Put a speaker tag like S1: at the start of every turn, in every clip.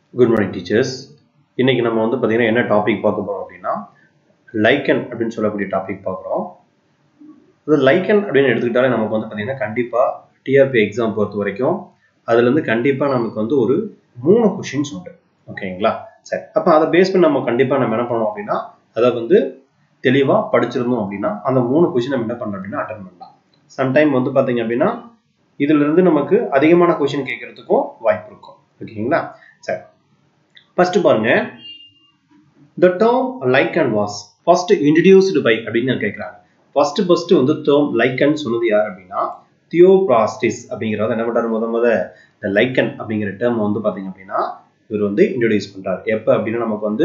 S1: Good morning teachers. இன்னைக்கு நம்ம வந்து பாத்தீங்கன்னா என்ன டாபிக் பார்க்க போறோம் அப்படின்னா லைக்கன் அப்படின்னு சொல்லக்கூடிய டாபிக் பார்க்குறோம். அது லைக்கன் அப்படின்னு எடுத்துக்கிட்டாலே நமக்கு வந்து பாத்தீங்கன்னா கண்டிப்பா டிஆர்பி எக்ஸாம் பொறுத்த வரைக்கும் அதுல இருந்து கண்டிப்பா நமக்கு வந்து ஒரு 3 கொஸ்டின்ஸ் உண்டு. ஓகேங்களா? சரி. அப்ப அதை பேஸ் பண்ணி நம்ம கண்டிப்பா நம்ம என்ன பண்ணோம் அப்படின்னா அதை வந்து தெளிவா படிச்சிருந்தோம் அப்படின்னா அந்த 3 கொஸ்டின் நம்ம என்ன பண்ணலாம் அப்படின்னா அட்டெண்ட் பண்ணலாம். சம்டைம் வந்து பாத்தீங்க அப்படின்னா இதுல இருந்து நமக்கு அதிகமான கொஸ்டின் கேட்கறதுக்கும் வாய்ப்பு இருக்கும். ஓகேங்களா? சரி. First பாருங்க, the term lichen was first introduced by அப்படின்னு கேட்கிறாங்க. first வந்து term lichen சொன்னது யார் அப்படின்னா Theophrastus அப்படிங்கறத என்ன பண்றாரு முத the lichen அப்படிங்கிற term வந்து பாத்தீங்க அப்படின்னா இவர் வந்து இன்ட்ரோடியூஸ் பண்றாரு. எப்ப அப்படின்னா நமக்கு வந்து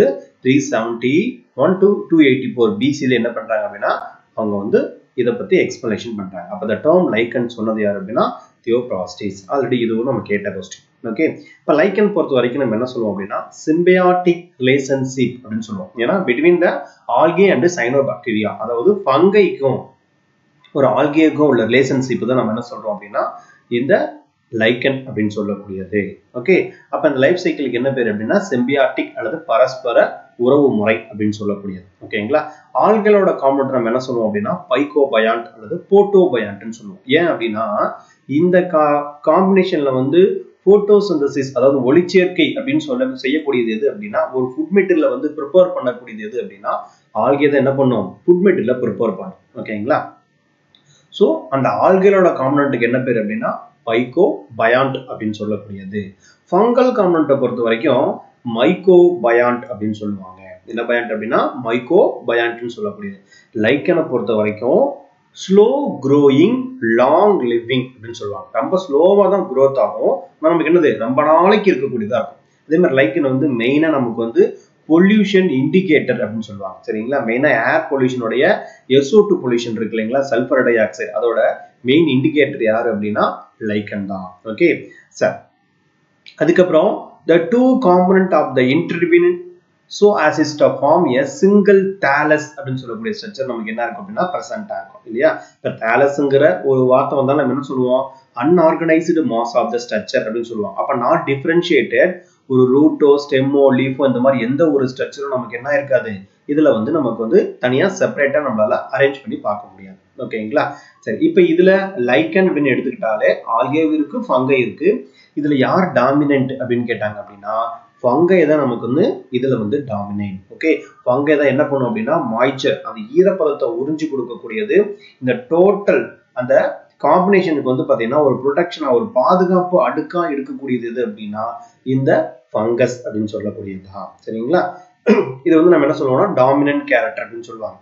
S1: 371 to 284 BC ல என்ன பண்றாங்க அப்படின்னா அவங்க வந்து இத பத்தி எக்ஸ்பிளனேஷன் பண்றாங்க. அப்ப the term lichen சொன்னது யார் அப்படின்னா Theophrastus. ஆல்ரெடி இதுவும் நம்ம கேட்ட क्वेश्चन. ஓகே. இப்ப லைக்கன் பொறுத்த வரைக்கும் நம்ம என்ன சொல்லுவோம் அப்படின்னா symbiotic relationship அப்படின்னு சொல்லுவோம். ஏன்னா between the algae and cyanobacteria அதாவது ஃபங்கைக்கும் ஒரு ஆல்கேக்கும் உள்ள ரிலேஷன்ஷிப் தான் நம்ம என்ன சொல்றோம் அப்படின்னா இந்த லைக்கன் அப்படின்னு சொல்லக்கூடியது. ஓகே. அப்ப இந்த லைஃப் சைக்கிளுக்கு என்ன பேர் அப்படின்னா சிம்பியாட்டிக் அல்லது பரஸ்பர உறவு முறை அப்படின்னு சொல்லக்கூடியது. ஓகேங்களா? ஆல்களோட காம்பவுண்ட் நம்ம என்ன சொல்லுவோம் அப்படின்னா பைகோபயாண்ட் அல்லது போட்டோபயாண்ட்னு சொல்லுவோம். ஏன் அப்படின்னா இந்த காம்பினேஷன்ல வந்து போட்டோசிந்தசிஸ் அதாவது ஒளிச்சேர்க்கை அப்படின்னு செய்யக்கூடியது எது அப்படின்னா ஒரு ஃபுட் மெட்டீரியலை வந்து ப்ரிப்பேர் பண்ணக்கூடியது எது அப்படின்னா ஆல்கே தான் என்ன பண்ணும் ஃபுட் மெட்டீரியலை ப்ரிப்பேர் பண்ணும். ஓகேங்களா? சோ அந்த ஆல்கேலோட காம்பனன்ட்க்கு என்ன பேர் அப்படின்னா பைகோபயாண்ட் அப்படின்னு சொல்லக்கூடியது. ஃபங்கல் காம்பனன்ட்டை பொறுத்த வரைக்கும் மைகோபயாண்ட் அப்படின்னு சொல்லுவாங்க. என்ன பயாண்ட் அப்படின்னா மைகோபயாண்ட்னு சொல்லக்கூடியது. லைக்கனை பொறுத்த வரைக்கும் ஸ்லோ க்ரோயிங் லாங் லிவிங் அப்படின்னு சொல்லுவாங்க. ரொம்ப ஸ்லோவா தான் க்ரோத் ஆகும். நமக்கு என்னது ரொம்ப நாளைக்கு இருக்கக்கூடியதா இருக்கும். அதே மாதிரி லைக்கன் வந்து மெயினா நமக்கு வந்து பொல்யூஷன் இண்டிகேட்டர் அப்படின்னு சொல்லுவாங்க. சரிங்களா? மெயினா ஏர் பொல்யூஷனுடைய SO2 பொல்யூஷன் இருக்கு இல்லைங்களா சல்பர் டை ஆக்சைடு அதோட மெயின் இண்டிகேட்டர் யாரு அப்படின்னா லைக்கன் தான். Okay sir. அதுக்கப்புறம் the two component of the intervening so as is to form a single thallus அப்படின்னு சொல்லக்கூடிய ஸ்ட்ரக்சர் நமக்கு என்ன இருக்கும் அப்படின்னா பிரசன்ட் ஆகும் இல்லையா? இப்ப தாலஸ்ங்கிற ஒரு வார்த்தை வந்தா நம்ம என்ன சொல்லுவோம் unorganized mass of the structure அப்படின்னு சொல்லுவோம். அப்ப not differentiated ஒரு ரூட்டோ ஸ்டெம்மோ லீஃபோ இந்த மாதிரி எந்த ஒரு ஸ்ட்ரக்சரும் நமக்கு என்ன இருக்காது இதுல வந்து நமக்கு வந்து தனியா செப்பரேட்டா நம்மளால அரேஞ்ச் பண்ணி பார்க்க முடியாது. ஓகேங்களா? சரி. இப்ப இதுல லைக்கன் அப்படின்னு எடுத்துக்கிட்டாலே ஆல்கே இருக்கு ஃபங்கை இருக்கு. இதுல யார் டாமினன்ட் அப்படின்னு கேட்டாங்க அப்படின்னா ஃபங்கை தான் நமக்கு வந்து இதுல வந்து டாமினன்ட். ஓகே. ஃபங்கை தான் என்ன பண்ணும் அப்படின்னா மாய்ச்சர் அந்த ஈரப்பதத்தை உறிஞ்சி கொடுக்கக்கூடியது. இந்த டோட்டல் அந்த காம்பினேஷனுக்கு வந்து பாத்தீங்கன்னா ஒரு ப்ரொடெக்ஷனா ஒரு பாதுகாப்பு அடுக்கா இருக்கக்கூடியது எது அப்படின்னா இந்த ஃபங்கஸ் அப்படின்னு சொல்லக்கூடியதுதான். சரிங்களா? இது வந்து நம்ம என்ன சொல்லுவோம்னா டாமினன்ட் கேரக்டர் அப்படின்னு சொல்லுவாங்க.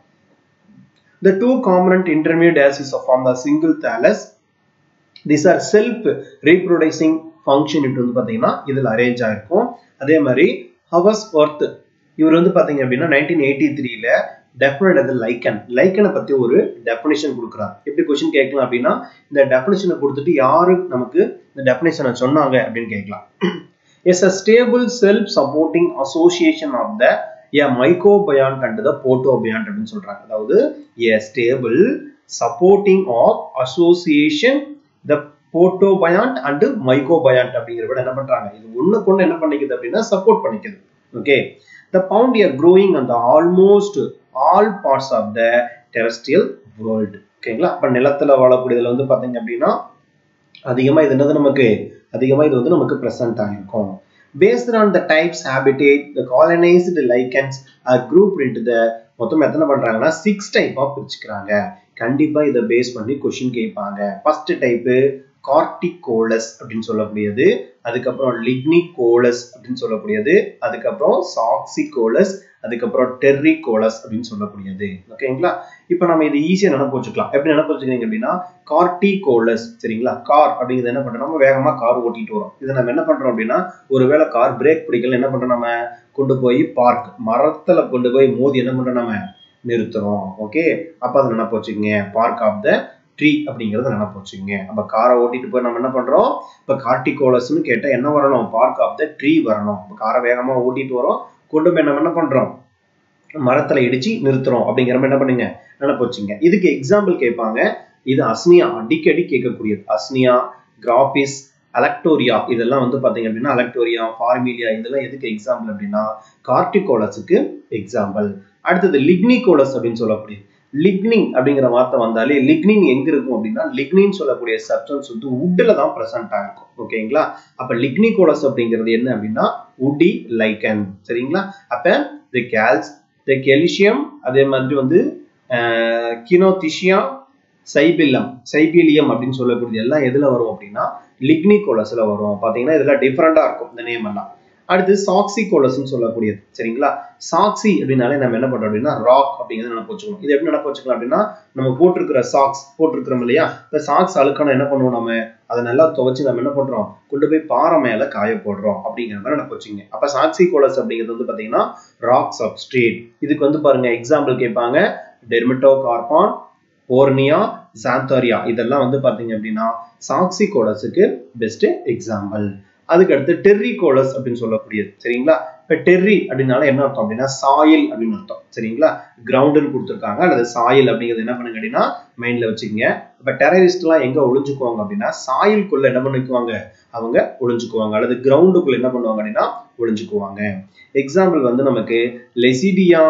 S1: The two component intermediate acids form the single thallus. These are self reproducing function இது வந்து பாத்தீங்கன்னா இதுல அரேஞ்ச் ஆயிருக்கும். அதே மாதிரி ஹவர்ஸ்வொர்த் இவர் வந்து பாத்தீங்க அப்படின்னா 1983ல டெஃபினட் அது லைக்கனை பத்தி ஒரு டெஃபினிஷன் கொடுக்குறாங்க. எப்படி கொஸ்டின் கேட்கலாம் அப்படின்னா இந்த டெஃபினிஷனை கொடுத்துட்டு யாரு நமக்கு இந்த டெஃபினிஷனை சொன்னாங்க அப்படின்னு கேட்கலாம். is a stable self supporting association of the a mycobiyont and the protobiyont அப்படின்னு சொல்றாங்க. அதாவது a stable supporting of association the protobiyont and mycobiyont அப்படிங்கிற விட என்ன பண்றாங்க இது ஒண்ணுக்கு ஒண்ணு என்ன பண்ணிக்குது அப்படின்னா சப்போர்ட் பண்ணிக்குது. Okay. the found a growing on the almost all parts of the terrestrial world. ஓகேங்களா? அப்ப நிலத்துல வாழக்கூடியதுல வந்து பாத்தீங்க அப்படின்னா அதிகமா இது என்னது நமக்கு அதிகமா இது வந்து நமக்கு பிரசன்ட் ஆயிருக்கும். Based on the types habitat the colonized lichens are grouped into the மொத்தம் எத்தனை பண்றாங்கன்னா 6 டைப் ஆஃப் பிரிச்சுக்கிறாங்க. கண்டிப்பா இத பேஸ் பண்ணி क्वेश्चन கேட்பாங்க. ஃபர்ஸ்ட் டைப் கார்டிகோலஸ் அப்படின்னு சொல்லக்கூடியது. அதுக்கப்புறம் லிக்னிகோலஸ் அப்படின்னு சொல்லக்கூடியது. அதுக்கப்புறம் சாக்சிகோலஸ் அதுக்கப்புறம் டெர்ரிகோலஸ் அப்படின்னு சொல்லக்கூடியது. ஓகேங்களா? இப்போ நம்ம இது ஈஸியா நினைப்பு வச்சுக்கலாம். எப்படி நினைப்பு வச்சுக்கிறீங்க அப்படின்னா கார்டிகோலஸ். சரிங்களா? கார் அப்படிங்கிறது என்ன பண்றோம் நம்ம வேகமா கார் ஓட்டிட்டு வரோம். இதை நம்ம என்ன பண்றோம் அப்படின்னா ஒருவேளை கார் பிரேக் பிடிக்கல என்ன பண்றோம் நம்ம கொண்டு போய் பார்க் மரத்துல கொண்டு போய் மோதி என்ன பண்றோம் நம்ம நிறுத்துறோம். ஓகே. அப்ப அதை நினைப்பு வச்சுக்கோங்க பார்க் ஆஃப் த ட்ரீ அப்படிங்கறத நினைப்பு வச்சுக்கோங்க. அப்ப காரை ஓட்டிட்டு போய் நம்ம என்ன பண்றோம் இப்ப கார்டிகோலஸ்ன்னு கேட்டா என்ன வரணும் பார்க் ஆஃப் த ட்ரீ வரணும். காரை வேகமா ஓட்டிட்டு வரோம் கொண்டு போய் நம்ம என்ன பண்றோம் மரத்துல இடிச்சு நிறுத்துறோம் அப்படிங்கிற என்ன பண்ணுங்க நினைப்பு வச்சுங்க. இதுக்கு எக்ஸாம்பிள் கேட்பாங்க. இது அஸ்னியா அடிக்கடி கேட்கக்கூடியது. அஸ்னியா கிராபிஸ் அலக்டோரியா இதெல்லாம் வந்து பாத்தீங்க அப்படின்னா அலக்டோரியா, ஃபார்மிலியா இதெல்லாம் எதுக்கு எக்ஸாம்பிள் அப்படின்னா கார்டிகோலஸுக்கு எக்ஸாம்பிள். அடுத்தது லிக்னிகோலஸ் அப்படின்னு சொல்லக்கூடிய லிக்னின் அப்படிங்கிற வார்த்தை வந்தாலே லிக்னின் எங்க இருக்கும் அப்படின்னா லிக்னின் சொல்லக்கூடிய சப்ஸ்டன்ஸ் வந்து வுட்ல தான் பிரசன்ட் ஆயிருக்கும். ஓகேங்களா? அப்ப லிக்னிகோலஸ் அப்படிங்கிறது என்ன அப்படின்னா வுட்டி லைக்கன். சரிங்களா? அப்ப தி கால்ஸ், தி கெல்சியம், அதே மாதிரி வந்து கினோதிஷியா, சைபிலியம் அப்படின்னு சொல்லக்கூடிய எல்லாம் எதுல வரும் அப்படின்னா லிக்னிகோலஸ்ல வரும். பாத்தீங்கன்னா இதெல்லாம் டிஃபரெண்டா இருக்கும் இந்த நேம் எல்லாம். அடுத்து சாக்சிகோலஸ்ன்னு சொல்லக்கூடியது. சரிங்களா? சாக்சி அப்படின்னாலே நம்ம என்ன பண்றோம் அப்படின்னா ராக் அப்படிங்கிறது நினைப்பு வச்சுக்கணும். இது எப்படி நினைப்பு வச்சுக்கலாம் அப்படின்னா நம்ம போட்டிருக்கிற சாக்ஸ் போட்டிருக்கிறோம் இல்லையா, இந்த சாக்ஸ் அழுக்கான என்ன பண்ணுவோம், நம்ம அதை நல்லா துவைச்சு நம்ம என்ன பண்றோம், கொண்டு போய் பாறை மேல காய போடுறோம் அப்படிங்கிற மாதிரி நினைப்பு வச்சுங்க. அப்ப சாக்சிகோலஸ் அப்படிங்கிறது வந்து பாத்தீங்கன்னா ராக் சப்ஸ்ட்ரேட். இதுக்கு வந்து பாருங்க எக்ஸாம்பிள் கேட்பாங்க, டெர்மட்டோகார்பான், போர்னியா, சாந்தோரியா இதெல்லாம் வந்து பாத்தீங்க அப்படின்னா சாக்சிகோலஸுக்கு பெஸ்ட் எக்ஸாம்பிள். அதுக்கு அடுத்து டெர்ரிகோலஸ் அப்படின்னு சொல்லக்கூடியது. சரிங்களா? இப்ப டெர்ரி அப்படின்னால என்ன அர்த்தம் அப்படின்னா சாயில் அப்படின்னு அர்த்தம். சரிங்களா? கிரவுண்டுன்னு கொடுத்துருக்காங்க, அல்லது சாயில் அப்படிங்கிறது என்ன பண்ணுங்க அப்படின்னா மைண்ட்ல வச்சுக்கோங்க. இப்ப டெரரிஸ்ட் எல்லாம் எங்க ஒளிஞ்சுக்குவாங்க அப்படின்னா சாயில்குள்ள என்ன பண்ணிக்குவாங்க, அவங்க ஒளிஞ்சுக்குவாங்க, அல்லது கிரவுண்டுக்குள்ள என்ன பண்ணுவாங்க அப்படின்னா ஒளிஞ்சுக்குவாங்க. எக்ஸாம்பிள் வந்து நமக்கு லெசிடியா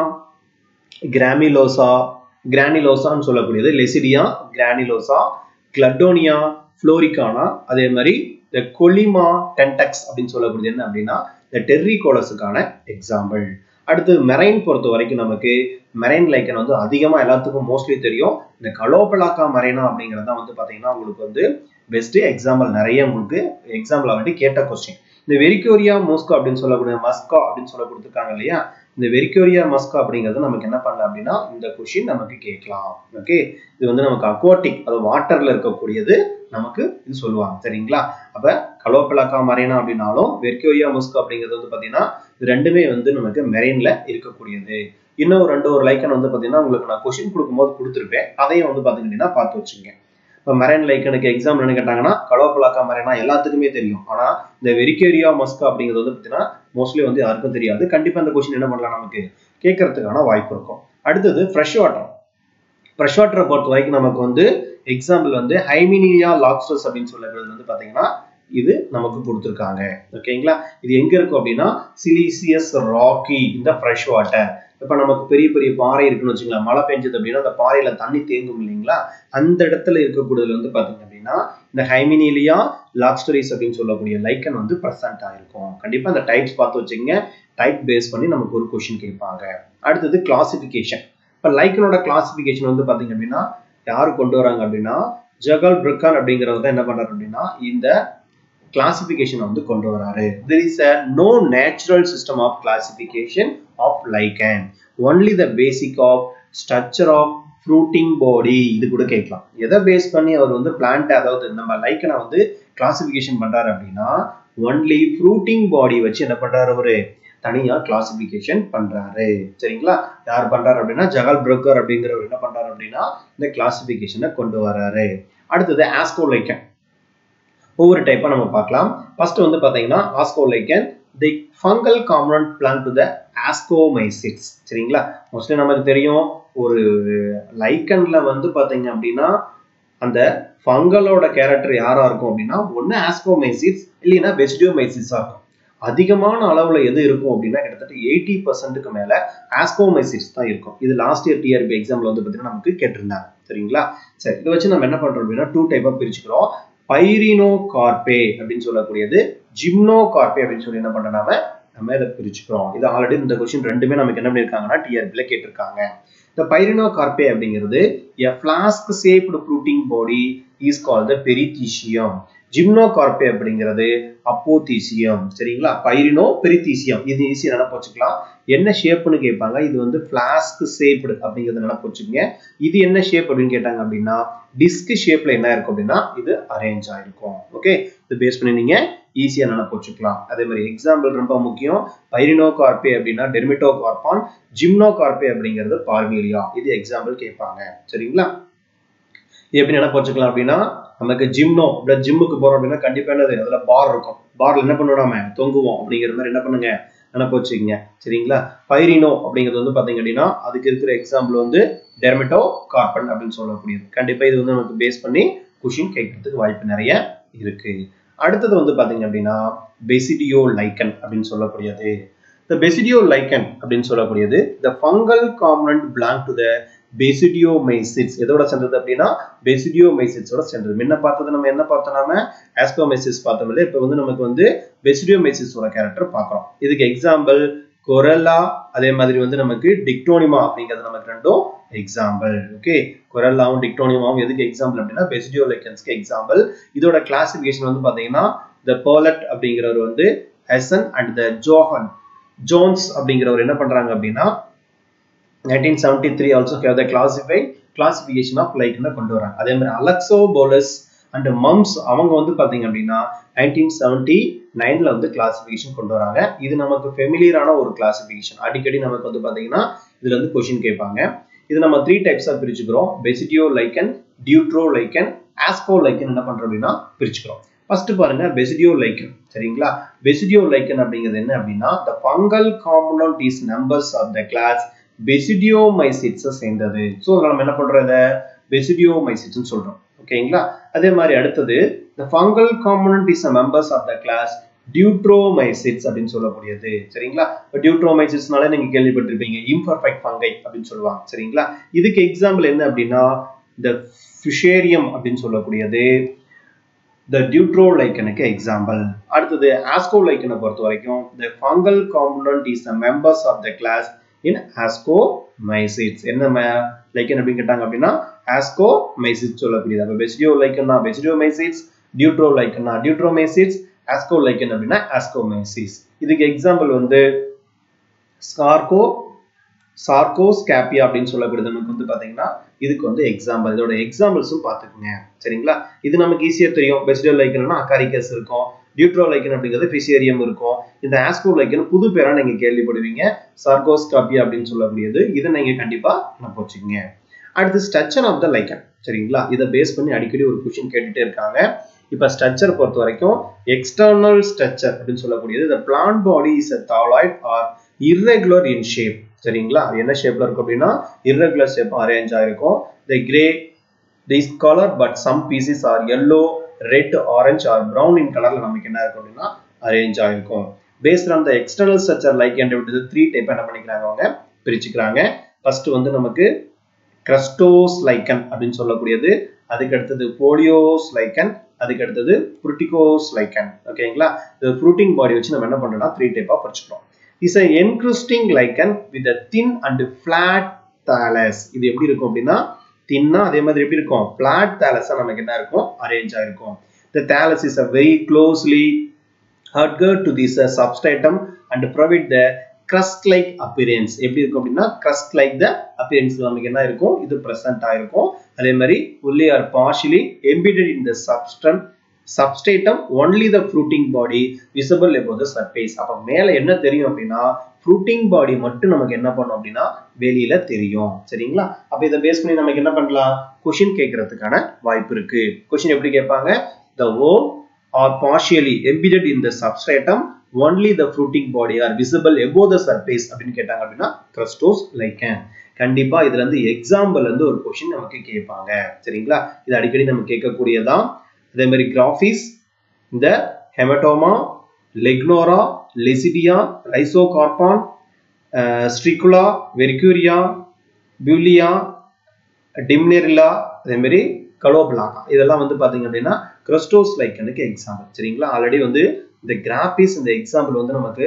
S1: கிரானிலோசான்னு சொல்லக்கூடியது, லெசிடியா கிரானிலோசா, கிளட்டோனியா புளோரிகானா, அதே மாதிரி இந்த கொலிமா டென்டெக்ஸ் அப்படின்னு சொல்லக்கூடியது என்ன அப்படின்னா இந்த டெர்ரிகோலஸுக்கான எக்ஸாம்பிள். அடுத்து மெரைன் பொறுத்த வரைக்கும் நமக்கு மெரைன் லைக்கன் வந்து அதிகமா எல்லாத்துக்கும் மோஸ்ட்லி தெரியும். இந்த கலோபலாக்கா மெரைனா அப்படிங்கிறது தான் வந்து பாத்தீங்கன்னா உங்களுக்கு வந்து பெஸ்ட் எக்ஸாம்பிள். நிறைய உங்களுக்கு எக்ஸாம்பிள் ஆல்ரெடி கேட்ட கொஸ்டின். இந்த வெரிகோரியா மஸ்கா அப்படின்னு சொல்லக்கூடிய மஸ்கா அப்படின்னு சொல்ல கொடுத்துருக்காங்க இல்லையா, இந்த வெரிகோரியா மஸ்கா அப்படிங்கிறது நமக்கு என்ன பண்ணலாம் அப்படின்னா இந்த கொஸ்டின் நமக்கு கேட்கலாம். ஓகே, இது வந்து நமக்கு அக்வாட்டிக், அது வாட்டர்ல இருக்கக்கூடியது நமக்கு இது சொல்லுவாங்க. சரிங்களா? அப்ப கலோபலாக்கா மெரைனா அப்படின்னாலும் வெரிகோரியா மஸ்கா அப்படிங்கிறது வந்து பாத்தீங்கன்னா இது ரெண்டுமே வந்து நமக்கு மெரைன்ல இருக்கக்கூடியது. இன்னும் ஒரு லைக்கன் வந்து பாத்தீங்கன்னா உங்களுக்கு நான் கொஸ்டின் கொடுக்கும்போது கொடுத்துருப்பேன், அதையும் வந்து பாத்தீங்கன்னா பார்த்து வச்சுங்க. இப்போ மெரைன் லைக்கனுக்கு எக்ஸாம்பிள் என்ன கேட்டாங்கன்னா கலோபலாக்கா மெரைனா எல்லாத்துக்குமே தெரியும். ஆனா இந்த வெரிகோரியா மஸ்கா அப்படிங்கிறது வந்து பாத்தீங்கன்னா மோஸ்ட்லி வந்து யாருக்கும் தெரியாது. கண்டிப்பா இந்த கொஸ்டின் என்ன பண்ணலாம், நமக்கு கேட்கறதுக்கான வாய்ப்பு இருக்கும். அடுத்தது ஃப்ரெஷ் வாட்டர். ஃப்ரெஷ் வாட்டரை பொறுத்த வரைக்கும் நமக்கு வந்து எக்ஸாம்பிள் வந்து ஹைமினியா லாப்ஸ்டர்ஸ் அப்படின்னு சொல்லக்கூடியது வந்து பாத்தீங்கன்னா இது நமக்கு கொடுத்துருக்காங்க. ஓகேங்களா? இது எங்க இருக்கும் அப்படின்னா சிலிசியஸ் ராக்கி இந்த ஃப்ரெஷ் வாட்டர். இப்ப நமக்கு பெரிய பெரிய பாறை இருக்குன்னு வச்சுக்கலாம், மழை பெஞ்சது அப்படின்னா அந்த பாறையில தண்ணி தேங்கும் இல்லைங்களா, அந்த இடத்துல இருக்கக்கூடியதுல வந்து பாத்தீங்க அப்படின்னா இந்த ஹைமினிலியா லாப்ஸ்டரிஸ் அப்படின்னு சொல்லக்கூடிய லைக்கன் வந்து பிரசன்ட் ஆயிருக்கும். கண்டிப்பா இந்த டைப்ஸ் பார்த்து வச்சுங்க, டைப் பேஸ் பண்ணி நமக்கு ஒரு கொஸ்டின் கேட்பாங்க. அடுத்தது கிளாசிபிகேஷன். இப்ப லைக்கனோட கிளாசிபிகேஷன் வந்து பாத்தீங்க அப்படின்னா யாரு கொண்டு வராங்க அப்படின்னா ஜகல் பிரிக்கான் அப்படிங்கிறவர் தான் என்ன பண்றாரு அப்படின்னா இந்த கிளாசிபிகேஷன் வந்து கொண்டு வராரு. There is no natural system of classification of lichen, only the basic of structure of fruiting body. இது கூட கேட்கலாம், எதை பேஸ் பண்ணி அவர் வந்து பிளான்ட் அதாவது நம்ம லைக்கனை வந்து கிளாசிபிகேஷன் பண்றாரு அப்படின்னா ஒன்லி ஃப்ரூட்டிங் பாடி வச்சு என்ன பண்றாரு, அவரு தனியா கிளாசிபிகேஷன் பண்றாரு. சரிங்களா? யார் பண்றாரு அப்படின்னா ஜகல் பிரோக்கர் அப்படிங்கிறவர் என்ன பண்றாரு அப்படின்னா இந்த கிளாசிபிகேஷனை கொண்டு வராரு. அடுத்தது ஆஸ்கோலைக்கன். ஒவ்வொரு டைப்பா நம்ம பார்க்கலாம். ஃபர்ஸ்ட் வந்து பாத்தீங்கன்னா ascolichen, the fungal component plan to the ascomycetes. சரிங்களா? மோஸ்ட்லி நமக்கு தெரியும் ஒரு லைக்கன்ல வந்து பாத்தீங்க அப்படின்னா அந்த ஃபங்கலோட கேரக்டர் யாரா இருக்கும் அப்படின்னா ஒன்னு ஆஸ்கோமைசிட்ஸ் இல்லைன்னா பெசிடியோமைசிட்ஸா இருக்கும். அதிகமான அளவுல எது இருக்கும் அப்படின்னா கிட்டத்தட்ட 80% மேல ஆஸ்கோமைசிட்ஸ் தான் இருக்கும். இது லாஸ்ட் இயர் டிஆர்பி எக்ஸாம்ல வந்து பாத்தீங்கன்னா நமக்கு கேட்டிருந்தாங்க. சரிங்களா? சரி, இதை வச்சு நம்ம என்ன பண்றோம் அப்படின்னா 2 டைப்பா பிரிச்சுக்கிறோம். பைரினோகார்பே அப்படின்னு சொல்லக்கூடியது, ஜிம்னோகார்பே அப்படின்னு சொல்லி என்ன பண்றோம் நம்ம இதை பிரிச்சுக்கிறோம். இது ஆல்ரெடி இந்த கொஸ்டின் ரெண்டுமே நமக்கு என்ன பண்ணிருக்காங்கன்னா டிஆர்பில கேட்டிருக்காங்க. இந்த பைரினோகார்பே அப்படிங்கிறது a flask shaped fruiting body is called the perithecium. ஜிம்னோகார்பே அப்படிங்கிறது அப்போதீசியம். சரிங்களா? பைரினோ பெரித்தீசியம் இது ஈஸியா நினைப்பு வச்சுக்கலாம். என்ன ஷேப்னு கேட்பாங்க, இது வந்து பிளாஸ்க் ஷேப்டு அப்படிங்கறத நினைப்பு வச்சுக்கோங்க. இது என்ன ஷேப் அப்படின்னு கேட்டாங்க அப்படின்னா டிஸ்க் ஷேப்ல என்ன இருக்கும் அப்படின்னா இது அரேஞ்ச் ஆயிருக்கும். ஓகே, இது பேஸ் பண்ணி நீங்க ஈஸியா நினைப்பு வச்சுக்கலாம். அதே மாதிரி எக்ஸாம்பிள் ரொம்ப முக்கியம். பைரினோகார்பே அப்படின்னா டெர்மிட்டோகார்பான், ஜிம்னோகார்பே அப்படிங்கிறது பார்மிலியா. இது எக்ஸாம்பிள் கேட்பாங்க. சரிங்களா? இது எப்படி நினைப்பு வச்சுக்கலாம் அப்படின்னா நமக்கு ஜிம்முக்கு போறோம் அப்படின்னா கண்டிப்பா என்னது அதுல பார் இருக்கும், பார்ல என்ன பண்ணுவோம் தொங்குவோம் அப்படிங்கிற மாதிரி என்ன பண்ணுங்க நினைப்பு வச்சுக்கோங்க. சரிங்களா? பைரினோ அப்படிங்கிறது வந்து பாத்தீங்க அப்படின்னா அதுக்கு இருக்கிற எக்ஸாம்பிள் வந்து டெர்மிட்டோகார்பன் அப்படின்னு சொல்லக்கூடியது. கண்டிப்பா இது வந்து நமக்கு பேஸ் பண்ணி கொஸ்டின் கேட்கறதுக்கு வாய்ப்பு நிறைய இருக்கு. அடுத்தது வந்து பாத்தீங்க அப்படின்னா basidio-lichen அப்படின்னு சொல்லக்கூடியது. The basidio-lichen அப்படின்னு சொல்லக்கூடியது the fungal component belong to the basidiomycetes. எதோட சேர்ந்தது அப்படின்னா basidiomycetes ஓட சேர்ந்தது. முன்ன பார்த்தது நம்ம என்ன பார்த்தோம், நாம ascomycetes பார்த்தோம் இல்ல, இப்போ வந்து நமக்கு வந்து basidiomycetes ஓட கேரக்டர் பார்க்கறோம். இதுக்கு எக்ஸாம்பிள் கொரல்லா, அதே மாதிரி வந்து நமக்கு டிக்டோனிமா அப்படிங்கிறது நமக்கு ரெண்டும் எக்ஸாம்பிள். ஓகே, கொரல்லாவும் டிக்டோனிமாவும் எதுக்கு எக்ஸாம்பிள் அப்படின்னா basidio-lichensக்கு எக்ஸாம்பிள். இதோட கிளாசிஃபிகேஷன் வந்து பாத்தீங்கன்னா the Paulet அப்படிங்கிறவர் வந்து Essen and the Jones அப்படிங்கிறவர் என்ன பண்றாங்க அப்படின்னா 1973 also have the classification of lichen கொண்டு வராங்க. அதே மாதிரி Alexopoulos and Mums அவங்க வந்து பாத்தீங்க அப்படின்னா 1979ல வந்து கிளாசிஃபிகேஷன் கொண்டு வராங்க. இது நமக்கு ஃபெமிலியரான ஒரு கிளாசிஃபிகேஷன். அடிக்கடி நமக்கு வந்து பாத்தீங்கன்னா இதுல வந்து क्वेश्चन கேட்பாங்க. இது நம்ம 3 டைப்ஸா பிரிச்சுக்கிறோம். basidio-lichen, deutero-lichen, asco-lichen என்ன பண்றோம் அப்படின்னா பிரிச்சுக்கிறோம். ஃபர்ஸ்ட் பாருங்க basidio-lichen. சரிங்களா, basidio-lichen அப்படிங்கிறது என்ன அப்படின்னா the fungal component is members of the class basidiomycetes சேர்ந்தது. சோ நம்ம என்ன பண்றோம், இத basidiomycetes ன்னு சொல்றோம். ஓகேங்களா, அதே மாதிரி அடுத்தது the fungal component is a members of the class deuteromycetes அப்படின்னு சொல்லக்கூடியது. சரிங்களா, deuteromycetesனால நீங்க கேள்விப்பட்டிருப்பீங்க imperfect fungi அப்படின்னு சொல்லுவாங்க. சரிங்களா, இதுக்கு எக்ஸாம்பிள் என்ன அப்படின்னா the fusarium அப்படின்னு சொல்லக்கூடியது the deutero-lichenக்கு எக்ஸாம்பிள். அடுத்தது asco-lichen பொறுத்த வரைக்கும் the fungal component is a members of the class in ascomycetes. என்ன lichen அப்படின்னு கேட்டாங்க அப்படின்னா ascomycetes சொல்லக்கூடியது. அப்ப basidio-lichen basidiomycetes, deutero-lichen deuteromycetes, asco-lichen அப்படின்னா ascomycetes. இதுக்கு எக்ஸாம்பிள் வந்து Sarcoscapia அப்படின்னு சொல்லக்கூடியது நமக்கு வந்து பாத்தீங்கன்னா இதுக்கு வந்து எக்ஸாம்பிள். இதோட எக்ஸாம்பிள்ஸும் பாத்துக்கோங்க. சரிங்களா, இது நமக்கு ஈஸியா தெரியும். basidio-lichenனா acaricus இருக்கும், deutero-lichen அப்படிங்கிறது fusarium இருக்கும். இந்த asco-lichen புது பேரா நீங்க கேள்விப்படுவீங்க, Sarcoscapia அப்படின்னு சொல்லக்கூடியது. இதை நீங்க கண்டிப்பா ஞாபகம் வச்சுக்கோங்க. அடுத்து ஸ்ட்ரக்சர் ஆஃப் த lichen. சரிங்களா, இதை பேஸ் பண்ணி அடிக்கடி ஒரு क्वेश्चन கேட்டுட்டே இருக்காங்க. இப்ப ஸ்ட்ரக்சர் பொறுத்த வரைக்கும் எக்ஸ்டர்னல் ஸ்ட்ரக்சர் அப்படின்னு சொல்லக்கூடியது the plant body is a thalloid or irregular in shape. சரிங்களா, என்ன ஷேப்ல இருக்கும் அப்படின்னா irregular shape அரேஞ்ச் ஆயிருக்கும். the gray this color but some pieces are yellow, red, orange or brown in colorல நமக்கு என்ன இருக்கும் அப்படின்னா அரேஞ்ச் ஆயிருக்கும். based on the external structure lichen வந்து 3 டைப் என்ன பண்ணிக்கிறாங்க அவங்க பிரிச்சுக்கிறாங்க. ஃபர்ஸ்ட் வந்து நமக்கு crustose lichen அப்படின்னு சொல்லக்கூடியது, அதுக்கு அடுத்தது foliose lichen, அதுக்கு அடுத்தது fruticose lichen. ஓகேங்களா, இந்த ஃப்ரூட்டிங் பாடி வச்சு நம்ம என்ன பண்றோம்னா 3 டைப்பா பிரிச்சுக்கிறோம். is an encrusting lichen with a thin and flat thallus. இது எப்படி இருக்கும் அப்படின்னா thinனா, அதே மாதிரி எப்படி இருக்கும் flat thallus-ஆ நமக்கு என்ன இருக்கும் அரேஞ்ச் ஆயிருக்கும். the thallus is a very closely adhered to this substratum and provide the crust like appearance. எப்படி இருக்கும் அப்படின்னா crust like the appearance நமக்கு என்ன இருக்கும், இது present ஆயிருக்கும். அதே மாதிரி fully or partially embedded in the substratum only the fruiting body visible above the surface. அப்ப மேல என்ன தெரியும் அப்படின்னா fruiting body மட்டும் நமக்கு என்ன பண்ணும் அப்படின்னா வெளியில தெரியும். சரிங்களா, அப்ப இத பேஸ் பண்ணி நமக்கு என்ன பண்ணலாம், क्वेश्चन கேக்குறதுக்கான வாய்ப்பு இருக்கு. क्वेश्चन எப்படி கேட்பாங்க, the whole or partially embedded in the substratum only the fruiting body are visible above the surface அப்படின்னு கேட்டாங்க அப்படின்னா crustose lichen. கண்டிப்பா இதுல இருந்து எக்ஸாம்பிள் வந்து ஒரு क्वेश्चन நமக்கு கேட்பாங்க. சரிங்களா, இது அடிக்கடி நம்ம கேட்கக்கூடியதான். அதே மாதிரி கிராஃபிஸ், இந்த ஹெமட்டோமா, லெக்னோரா, லெசிடியா, ரைசோகார்பான், ஸ்ட்ரிகுலா, வெர்க்யூரியா, பியூலியா, டிம்னெரில்லா, அதே மாதிரி கலோபிளாகா, இதெல்லாம் வந்து பாத்தீங்க அப்படின்னா crustose lichenக்கு எக்ஸாம்பிள். சரிங்களா, ஆல்ரெடி வந்து இந்த கிராஃபிஸ் இந்த எக்ஸாம்பிள் வந்து நமக்கு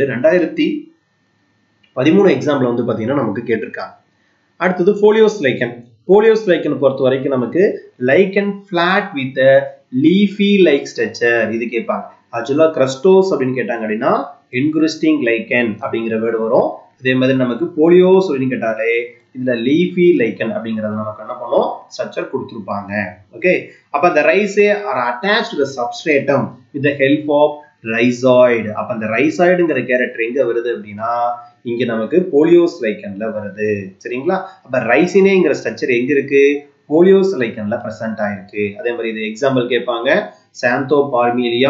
S1: 2013 எக்ஸாம்பிள் வந்து பாத்தீங்கன்னா நமக்கு கேட்டிருக்காங்க. அடுத்தது foliose lichen. foliose lichen பொறுத்த வரைக்கும் நமக்கு lichen flat with a leafy like structure இது கேட்பாங்க. ஆக்சுவலா crustose அப்படின்னு கேட்டாங்க அப்படின்னா encrusting lichen அப்படிங்கிற வேர்டு வரும். அதே மாதிரி நமக்கு foliose அப்படின்னு கேட்டாலே இதுல leafy lichen அப்படிங்கறது நமக்கு என்ன பண்ணும், ஸ்ட்ரக்சர் கொடுத்திருப்பாங்க. ஓகே, அப்ப the rhizae are attached to the substratum with the help of rhizoid. அப்ப அந்த rhizoidங்கிற கேரக்டர் எங்க வருது அப்படின்னா இங்க நமக்கு foliose lichenல வருது. சரிங்களா, அப்ப rhizinaeங்கிற ஸ்ட்ரக்சர் எங்க இருக்கு, foliose lichenல பிரசன்ட் ஆயிருக்கு. அதே மாதிரி இது எக்ஸாம்பிள் கேட்பாங்க, Xanthoparmelia,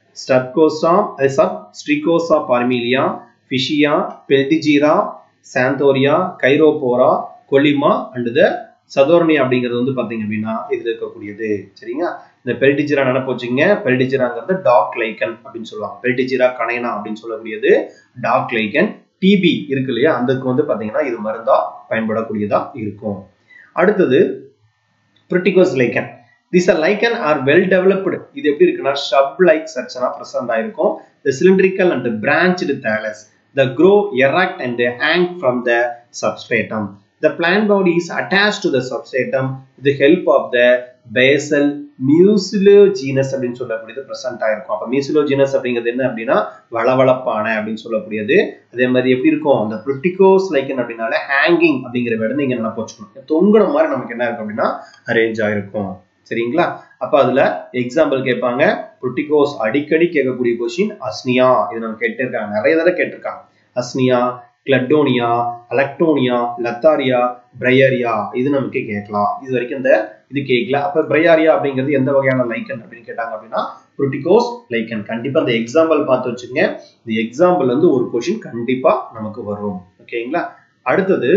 S1: Stricosa parmelia, Fischia, Peltigera, Xanthoria, Chiropora, Colima and the Sadornia அப்படிங்கிறது வந்து பாத்தீங்க அப்படின்னா இதுல இருக்கக்கூடியது. சரிங்களா, இந்த பெல்டிஜிரா நினைப்பு வச்சுங்க. பெல்டிஜிராங்கிறது டாக் லைக்கன் அப்படின்னு சொல்லுவாங்க. பெல்டிஜிரா கனைனா அப்படின்னு சொல்லக்கூடியது டாக் லைக்கன். டிபி இருக்கு இல்லையா, அதுக்கு வந்து பாத்தீங்கன்னா இது மருந்தா பயன்படக்கூடியதா இருக்கும். அடுத்தது பிரிட்டிகோஸ் லைக்கன். These are lichen are well developed. இது எப்படி இருக்குன்னா shrub like section present ஆயிருக்கும். The cylindrical and branched thallus. The grow erect and they hang from the substratum. The plant body is attached to the substratum with the help of the basal mucilaginous அப்படின்னு சொல்லக்கூடியது present ஆயிருக்கும். அப்ப mucilaginous அப்படிங்கிறது என்ன அப்படின்னா வளவளப்பான அப்படின்னு சொல்லக்கூடியது. அதே மாதிரி எப்படி இருக்கும், அந்த பிரிட்டிகோஸ் லைக்கன் அப்படின்னால ஹேங்கிங் அப்படிங்கிற வேர்டு நீங்க நினைப்பு வச்சுக்கணும். தொங்குற மாதிரி நமக்கு என்ன இருக்கும் அப்படின்னா அரேஞ்ச் ஆயிருக்கும். சரிங்களா? அப்ப அதுல எக்ஸாம்பிள் கேட்பாங்க. புட்டிகோஸ் அடிக்கடி கேட்கக்கூடிய கொஸ்டின் அஸ்னியா. இது நம்ம கேட்டிருக்காங்க, நிறைய தடவை கேட்டிருக்காங்க. அஸ்னியா, கிளட்டோனியா, அலக்டோனியா, லத்தாரியா, பிரையாரியா, இது நமக்கு கேட்கலாம். இது வரைக்கும் இந்த இது கேட்கல. அப்ப பிரையாரியா அப்படிங்கிறது எந்த வகையான லைக்கன் அப்படின்னு கேட்டாங்க அப்படின்னா புட்டிகோஸ் லைக்கன். கண்டிப்பா இந்த எக்ஸாம்பிள் பார்த்து வச்சுங்க. இந்த எக்ஸாம்பிள் வந்து ஒரு கொஸ்டின் கண்டிப்பா நமக்கு வரும். ஓகேங்களா? அடுத்தது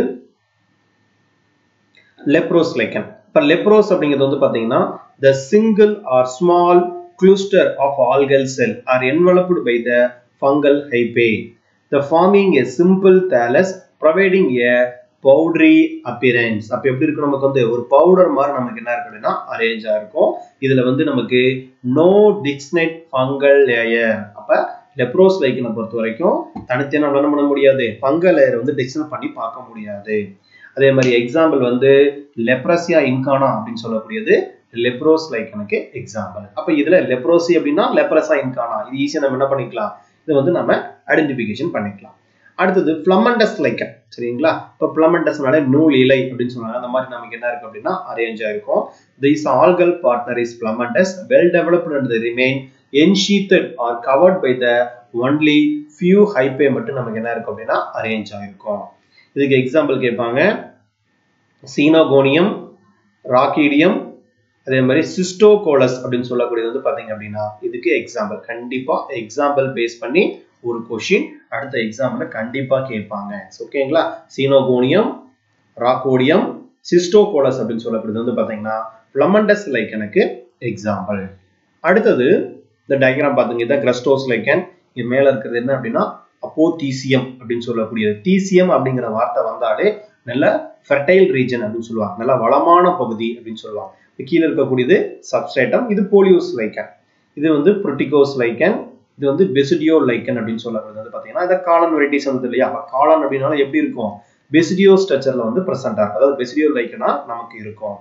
S1: லெப்ரோஸ் லைக்கன். இப்ப லெப்ரோஸ் அப்படிங்கிறது வந்து பாத்தீங்கன்னா the single or small cluster of algal cell are enveloped by the fungal hyphae, the forming a simple thallus providing a powdery appearance. அப்ப எப்படி இருக்கு, நமக்கு வந்து ஒரு பவுடர் மாதிரி நமக்கு என்ன இருக்கு அப்படின்னா அரேஞ்ச் ஆயிருக்கும். இதுல வந்து நமக்கு no distinct fungal layer. அப்ப லெப்ரோஸ் லைக்கனை பொறுத்த வரைக்கும் தனித்தனியா என்ன பண்ண முடியாது, ஃபங்கல் லேயர் வந்து டிக்ஷன் பண்ணி பார்க்க முடியாது. அதே மாதிரி எக்ஸாம்பிள் வந்து லெப்ரசியா இன்கானா அப்படின்னு சொல்லக்கூடியது லெப்ரோஸ் லைக்கனுக்கு எக்ஸாம்பிள். அப்ப இதுல லெப்ரோசி அப்படின்னா லெப்ரசா இன்கானா, இது ஈஸியா நம்ம என்ன பண்ணிக்கலாம், இது வந்து நம்ம ஐடென்டிஃபிகேஷன் பண்ணிக்கலாம். அடுத்தது பிளமண்டஸ் லைக்கன். சரிங்களா? இப்ப பிளமண்டஸ்னால நூல் இலை அப்படின்னு சொன்னாங்க. அந்த மாதிரி நமக்கு என்ன இருக்கு அப்படின்னா அரேஞ்ச் ஆயிருக்கும். This algal partner is Plumandus, well developed and they remain ensheathed or covered by the only few hyphae மட்டும் நமக்கு என்ன இருக்கு அப்படின்னா அரேஞ்ச் ஆயிருக்கும். இதுக்கு எக்ஸாம்பிள் கேட்பாங்க. சீனோகோனியம், ராக்கீடியம், அதே மாதிரி சிஸ்டோகோலஸ் அப்படின்னு சொல்லக்கூடியது வந்து பாத்தீங்க அப்படின்னா இதுக்கு எக்ஸாம்பிள். கண்டிப்பா எக்ஸாம்பிள் பேஸ் பண்ணி ஒரு கொஸ்டின் அடுத்த எக்ஸாம்பிள்ல கண்டிப்பா கேட்பாங்க. ஓகேங்களா? சீனோகோனியம், ராக்கோடியம், சிஸ்டோகோலஸ் அப்படின்னு சொல்லக்கூடியது வந்து பாத்தீங்கன்னா பிளமண்டஸ் லைக்கனுக்கு எக்ஸாம்பிள். அடுத்தது இந்த டயக்ராம் பாத்தீங்க, இதான் கிரஸ்டோஸ் லைக்கன். இது மேல இருக்கிறது என்ன அப்படின்னா அப்போதீசியம் அப்படின்னு சொல்லக்கூடியது. தீசியம் அப்படிங்கிற வார்த்தை வந்தாலே நல்ல ஃபெர்டைல் ரீஜன் அப்படின்னு சொல்லுவாங்க, நல்ல வளமான பகுதி அப்படின்னு சொல்லுவாங்க. கீழே இருக்கக்கூடியது சப்ஸ்ட்ரேட்டம். இது போலியோஸ் லைக்கன். இது வந்து புரோட்டிகோஸ் லைக்கன். இது வந்து பெசிடியோ லைக்கன் அப்படின்னு சொல்லக்கூடியது வந்து பாத்தீங்கன்னா இந்த காளான் வெரைட்டிஸ் வந்து இல்லையா. காளான் அப்படின்னால எப்படி இருக்கும், பெசிடியோ ஸ்ட்ரக்சர்ல வந்து பிரசன்ட் ஆகும். அதாவது பெசிடியோ லைக்கனா நமக்கு இருக்கும்.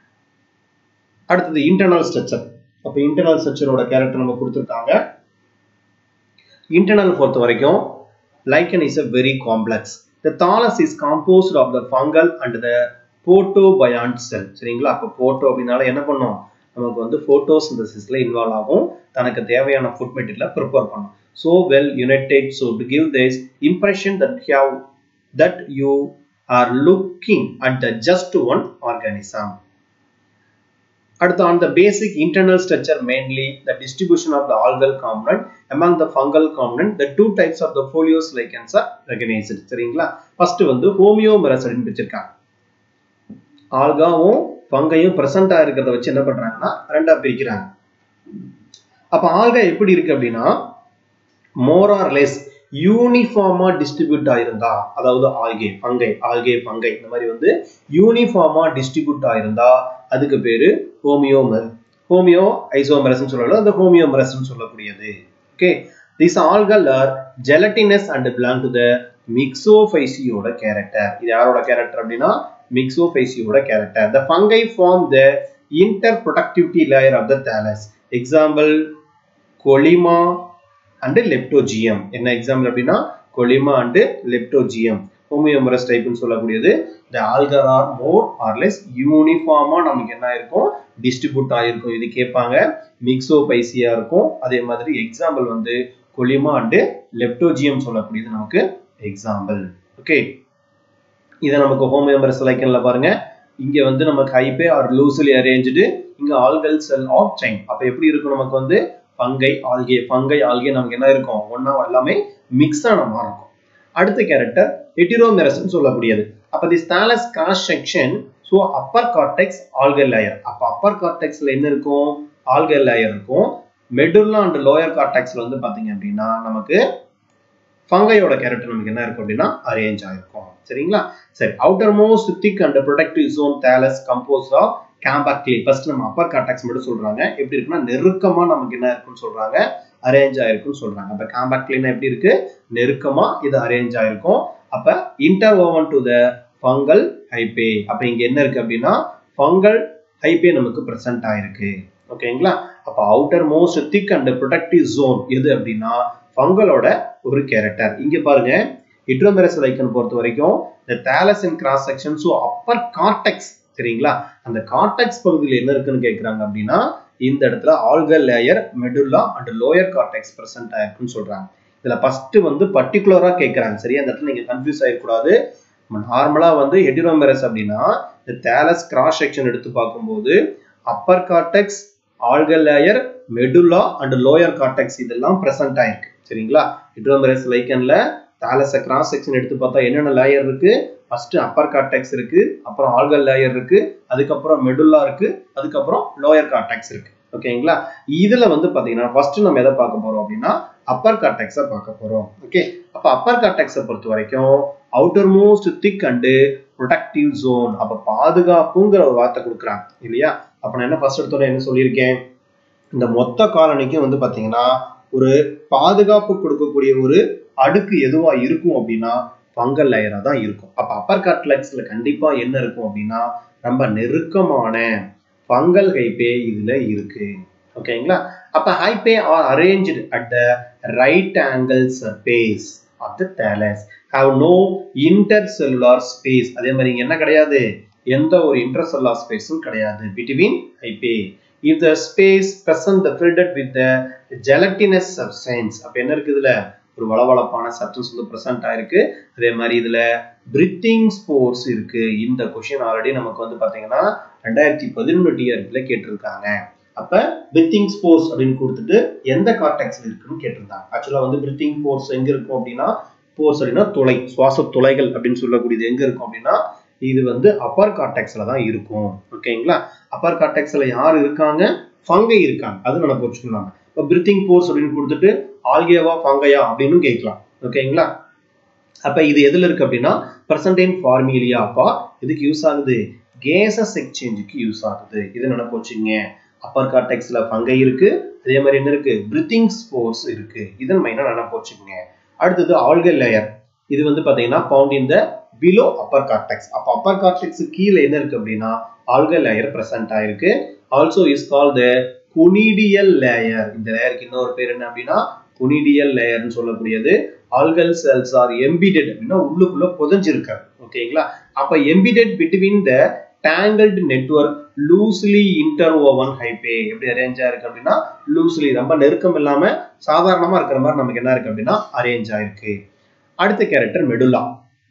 S1: அடுத்தது இன்டர்னல் ஸ்ட்ரக்சர். அப்ப இன்டர்னல் ஸ்ட்ரக்சரோட கேரக்டர் நம்ம கொடுத்திருக்காங்க. இன்டர்னல் பொறுத்த வரைக்கும் lichen is a very complex. The thallus is composed of the fungal and the photobiont cell. சரிங்களா? அப்ப போட்டோ அப்படினால என்ன பண்ணும், நமக்கு வந்து photosynthesisல இன்வால்வ் ஆகும், தனக்கு தேவையான ஃபுட் மெட்டீரியலை ப்ரிப்பேர் பண்ணும். So well united, so to give this impression that you are looking at the just one organism. அடுத்து on the basic internal structure, mainly the distribution of the algal component among the fungal component, the two types of the foliose lichens are recognized. சரிங்களா? First வந்து homoiomerous அப்படின்னு பிரிச்சிருக்காங்க. ஆல்காவும் ஃபங்கையும் பிரசன்டா இருக்கிறத வச்சு என்ன பண்றாங்கன்னா ரெண்டா பிரிக்கிறாங்க. அப்ப ஆல்கா எப்படி இருக்கு அப்படின்னா மோர் ஆர் லெஸ் யூனிஃபார்மா டிஸ்ட்ரிபியூட் ஆயிருந்தா, அதாவது ஆல்கே ஃபங்கை இந்த மாதிரி வந்து யூனிஃபார்மா டிஸ்ட்ரிபியூட் ஆயிருந்தா அதுக்கு பேரு ஹோமியோ ஐசோமெரஸ் சொல்றாங்க. அந்த ஹோமியோமெரஸ் சொல்லக்கூடியது. Okay, these algal are gelatinous and belong to the மிக்சோஃபைசியோட கேரக்டர். இது யாரோட கேரக்டர் அப்படின்னா மிக்சோஃபைசியோட character. The fungi form the interproductivity layer of the thallus. Example Colima and Leptogium. என்ன எக்ஸாம்பிள் அப்படின்னா Colima and Leptogium. ஹோமியோமெரஸ் டைப்னு சொல்லக்கூடியது. The algal are more or less யூனிஃபார்மா நமக்கு என்ன இருக்கும் டிஸ்ட்ரிபியூட் ஆயிருக்கும். இது கேட்பாங்க. மிக்சோஃபைசியா இருக்கும். அதே மாதிரி எக்ஸாம்பிள் வந்து Colima and Leptogium சொல்லக்கூடியது நமக்கு எக்ஸாம்பிள். ஓகே, இத நமக்கு ஹோமியோமெரஸ் லைக்கன்ல பாருங்க. இங்க வந்து நமக்கு ஹைபே ஆர் லூஸ்லி அரேஞ்ச்டு, இங்க ஆல்கல் செல் ஆஃப் செயின். அப்ப எப்படி இருக்கும், நமக்கு வந்து ஃபங்கை ஆல்கே நமக்கு என்ன இருக்கும் ஒண்ணா எல்லாமே மிக்ஸ் ஆன மாதிரி இருக்கும். அடுத்த கேரக்டர் ஹெட்டிரோமெரஸ் சொல்லக்கூடியது. அப்ப this thallus cross section so upper cortex algal layer. அப்ப upper cortexல என்ன இருக்கும் ஆல்கல் லேயர் இருக்கும். மெடுல்லா அண்ட் லோயர் கார்டெக்ஸ்ல வந்து பாத்தீங்க அப்படின்னா நமக்கு ஃபங்கையோட கேரக்டர் நமக்கு என்ன இருக்கும் அப்படின்னா அரேஞ்ச் ஆயிருக்கும். சரிங்களா? சரி, outermost thick and protective zone thallus composed of compactly. First நம்ம அப்பர் கார்டெக்ஸ் மட்டும் சொல்றாங்க. எப்படி இருக்குன்னா நெருக்கமா நமக்கு என்ன இருக்குன்னு சொல்றாங்க, அரேஞ்ச் ஆயிருக்குன்னு சொல்றாங்க. அப்ப கேம்பாக்லினா எப்படி இருக்கு, நெருக்கமா இது அரேஞ்ச் ஆயிருக்கும். அப்ப interwoven to the fungal hyphae. அப்ப இங்க என்ன இருக்கு அப்படின்னா ஃபங்கல் ஹைபே நமக்கு பிரசன்ட் ஆயிருக்கு. ஓகேங்களா? அப்ப outermost thick and protective zone எது அப்படின்னா ஃபங்கலோட ஒரு கேரக்டர். இங்க பாருங்க, ஹெட்ரோமெரஸ் லைக்கன் பொறுத்த வரைக்கும் the thallus in cross section, so upper cortex, சரிங்களா? அந்த கார்டெக்ஸ் பகுதியில் என்ன இருக்குன்னு கேக்குறாங்க அப்படின்னா இந்த இடத்துல algal layer, medulla and lower cortex present ஆயிருக்குன்னு சொல்றாங்க. இதுல ஃபர்ஸ்ட் வந்து பர்டிகுலரா கேக்குறாங்க. சரியா? இந்த இடத்துல நீங்க கன்ஃபியூஸ் ஆயிடக்கூடாது. நார்மலா வந்து ஹெட்ரோமெரஸ் அப்படின்னா இந்த தாலஸ் கிராஸ் செக்ஷன் எடுத்து பார்க்கும்போது upper cortex, algal layer, medulla and lower cortex இதெல்லாம் பிரசன்ட் ஆயிருக்கு. சரிங்களா? ஹெட்ரோமெரஸ் லைக்கன்ல தாலஸ் கிராஸ் செக்ஷன் எடுத்து பார்த்தா என்னென்ன லேயர் இருக்கு, ஃபர்ஸ்ட் அப்பர் கார்டெக்ஸ் இருக்கு, அப்புறம் ஆல்கல் லேயர் இருக்கு, அதுக்கப்புறம் மெடுல்லா இருக்கு, அதுக்கப்புறம் லோயர் கார்டெக்ஸ் இருக்கு. ஓகேங்களா? இதுல வந்து பாத்தீங்கன்னா ஃபர்ஸ்ட் நம்ம எதை பார்க்க போறோம் அப்படின்னா அப்பர் கார்டெக்ஸை பார்க்க போறோம். ஓகே, அப்ப அப்பர் கார்டெக்ஸை பொறுத்த வரைக்கும் outermost thick and protective zone. அப்ப பாதுகாப்புங்கிற ஒரு வார்த்தை கொடுக்குறாங்க இல்லையா? அப்ப நான் என்ன ஃபர்ஸ்ட் எடுத்தோட என்ன சொல்லியிருக்கேன், இந்த மொத்த காலனிக்கும் வந்து பாத்தீங்கன்னா ஒரு பாதுகாப்பு கொடுக்கக்கூடிய ஒரு அடுக்கு எதுவா இருக்கும் அப்படின்னா ஃபங்கல் லேயரா தான் இருக்கும். அப்ப அப்பர் கார்டெக்ஸ்ல கண்டிப்பா என்ன இருக்கும் அப்படின்னா ரொம்ப நெருக்கமான ஃபங்கல் ஹைபே இதுல இருக்கு. ஓகேங்களா? அப்ப hyphae are arranged at the right angle surface of the thallus, have no intercellular space. அதே மாதிரி இங்க என்ன கிடையாது, எந்த ஒரு இன்டர்செல்லுலார் ஸ்பேஸும் கிடையாது between hyphae. If the space present filled with the gelatinous substance, அப்ப என்ன இருக்கு, இதுல ஒரு வளவளப்பான சப்ஸ்டன்ஸ் வந்து பிரசன்ட் ஆயிருக்கு. அதே மாதிரி இதுல பிரீத்திங் ஸ்போர்ஸ் இருக்கு. இந்த क्वेश्चन ஆல்ரெடி நமக்கு வந்து பாத்தீங்கன்னா 2011 டிஆர்பில கேட்டிருக்காங்க. அப்ப பிரீத்திங் ஸ்போர்ஸ் அப்படின்னு கொடுத்துட்டு எந்த கார்டெக்ஸ்ல இருக்குன்னு கேட்டிருந்தாங்க. ஆக்சுவலா வந்து பிரீத்திங் ஸ்போர்ஸ் எங்க இருக்கும் அப்படின்னா, ஸ்போர்ஸ் அப்படின்னா துளை, சுவாச துளைகள் அப்படின்னு சொல்லக்கூடியது எங்க இருக்கும் அப்படின்னா இது வந்து அப்பர் கார்டெக்ஸ்ல தான் இருக்கும். ஓகேங்களா? அப்பர் கார்டெக்ஸ்ல யார் இருக்காங்க, ஃபங்கை இருக்காங்க. அது நம்ம புரிஞ்சுக்கலாம். இப்ப பிரீத்திங் ஸ்போர்ஸ் அப்படின்னு கொடுத்துட்டு ஆல்கேவா ஃபங்கையா அப்படின்னு கேட்கலாம். ஓகேங்களா? அப்ப இது எதுல இருக்கு அப்படின்னா பிரசன்ட் இன் ஃபார்மிலியா. அப்ப இதுக்கு யூஸ் ஆகுது, கேசஸ் எக்ஸ்சேஞ்சுக்கு யூஸ் ஆகுது. இது நினைப்பு வச்சுங்க. அப்பர் கார்டெக்ஸ்ல ஃபங்கை இருக்கு, அதே மாதிரி என்ன இருக்கு, பிரீத்திங் ஸ்போர்ஸ் இருக்கு. இதன் மைனா நினைப்பு வச்சுங்க. அடுத்தது ஆல்கல் லேயர். இது வந்து பாத்தீங்கன்னா found in the below upper cortex. அப்ப அப்பர் கார்டெக்ஸ் கீழே என்ன இருக்கு அப்படின்னா ஆல்கல் லேயர் பிரசன்ட் ஆயிருக்கு. Also is called the gonidial layer. இந்த லேயருக்கு இன்னொரு பேர் என்ன அப்படின்னா குனிடியல் லேயர்னு சொல்லக்கூடியது. ஆல்கல் செல்ஸ் ஆர் எம்பிடெட் அப்படின்னா உள்ளுக்குள்ள புதைஞ்சிருக்கு. ஓகேங்களா? அப்ப embedded between the tangled network loosely interwoven hyphae. எப்படி அரேஞ்ச் ஆயிருக்கு அப்படின்னா லூஸ்லி, ரொம்ப நெருக்கம் இல்லாம சாதாரணமா இருக்கிற மாதிரி நமக்கு என்ன இருக்கு அப்படின்னா அரேஞ்ச் ஆயிருக்கு. அடுத்த கேரக்டர் மெடுல்லா.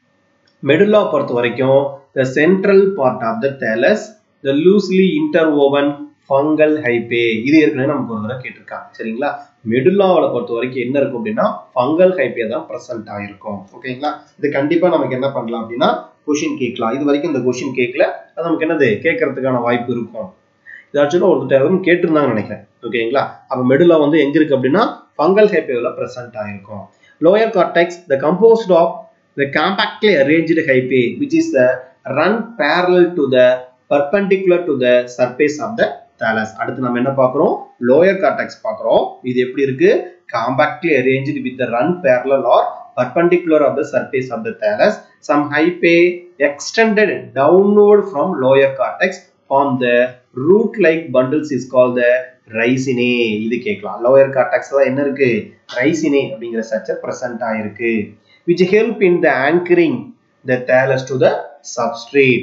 S1: மெடுல்லா பொறுத்த வரைக்கும் the central part of the thallus, the loosely interwoven fungal hyphae. இது ஏற்கனவே நமக்கு ஒரு தடவை கேட்டிருக்காங்க. சரிங்களா? மெடுல்லாவை பொறுத்த வரைக்கும் என்ன இருக்கும் அப்படின்னா ஃபங்கல் ஹைபே தான் பிரசன்ட் ஆயிருக்கும். ஓகேங்களா? இது கண்டிப்பா நமக்கு என்ன பண்ணலாம் அப்படின்னா கொஸ்டின் கேட்கலாம். இது வரைக்கும் இந்த கொஸ்டின் கேட்கல, அது நமக்கு என்னது கேட்கறதுக்கான வாய்ப்பு இருக்கும். இதாச்சும் ஒரு டைம் கேட்டிருந்தாங்கன்னு நினைக்கிறேன். ஓகேங்களா? அப்ப மெடுல்லா வந்து எங்க இருக்கு அப்படின்னா ஃபங்கல் ஹைபேல பிரசன்ட் ஆயிருக்கும். Lower cortex the composed of the compactly arranged hyphae which is the run parallel to the perpendicular to the surface of the thallus. அடுத்து நம்ம என்ன பார்க்கிறோம், லோயர் கார்டெக்ஸ் பார்க்கிறோம். இது எப்படி இருக்கு, compactly arranged with the run parallel or perpendicular of the surface of the thallus. Some hyphae extended downward from lower cortex form the root like bundles is called the racinae. இது கேட்கலாம். Lower கார்டெக்ஸ்ல என்ன இருக்கு, racinae அப்படிங்கிற structure present ஆயிருக்கு. which help in the anchoring the thallus to the substrate.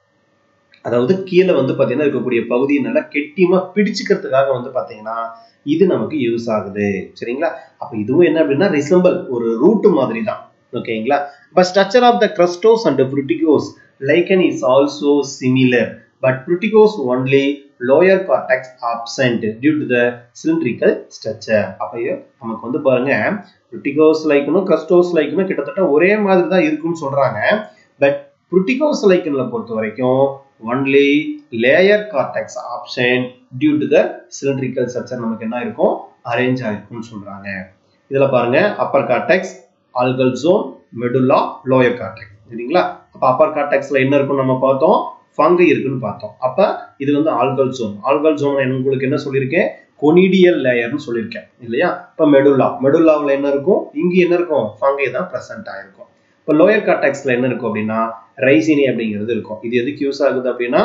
S1: அதாவது கீழே வந்து பாத்தீங்கன்னா இருக்கக்கூடிய பகுதியை நல்லா கெட்டியமா பிடிச்சுக்கிறதுக்காக வந்து பாத்தீங்கன்னா இது நமக்கு யூஸ் ஆகுது. சரிங்களா? அப்ப இதுவும் என்ன அப்படின்னா ரிசம்பிள், ஒரு ரூட் மாதிரி தான். ஓகேங்களா? but structure of the crustose and the fructose lichen is also similar, but fructose only lower cortex absent due to the cylindrical structure. அப்ப நமக்கு வந்து பாருங்க fructose லைக்கனும் crustose லைக்கனும் கிட்டத்தட்ட ஒரே மாதிரி தான் இருக்குன்னு சொல்றாங்க. பட் fructose லைக்கன்ல பொறுத்த வரைக்கும் only layer cortex option due to the cylindrical structure நமக்கு என்ன இருக்கும் அரேஞ்ச் ஆயிருக்கும்னு சொல்றாங்க. இதுல பாருங்க upper cortex, algal zone, medulla, lower cortex. சரிங்களா? அப்ப upper cortexல என்ன இருக்கும் நம்ம பார்த்தோம், fungi இருக்குன்னு பார்த்தோம். அப்ப இது வந்து algal zone. algal zone உங்களுக்கு என்ன சொல்லிருக்கேன், conidial layer னு சொல்லிருக்கேன் இல்லையா? இப்ப medullaவுல என்ன இருக்கும், இங்க என்ன இருக்கும், fungi தான் present ஆயிருக்கும். இப்ப lower cortexல என்ன இருக்கும் அப்படினா rhizine அப்படிங்கிறது இருக்கும். இது எதுக்கு யூஸ் ஆகுது அப்படினா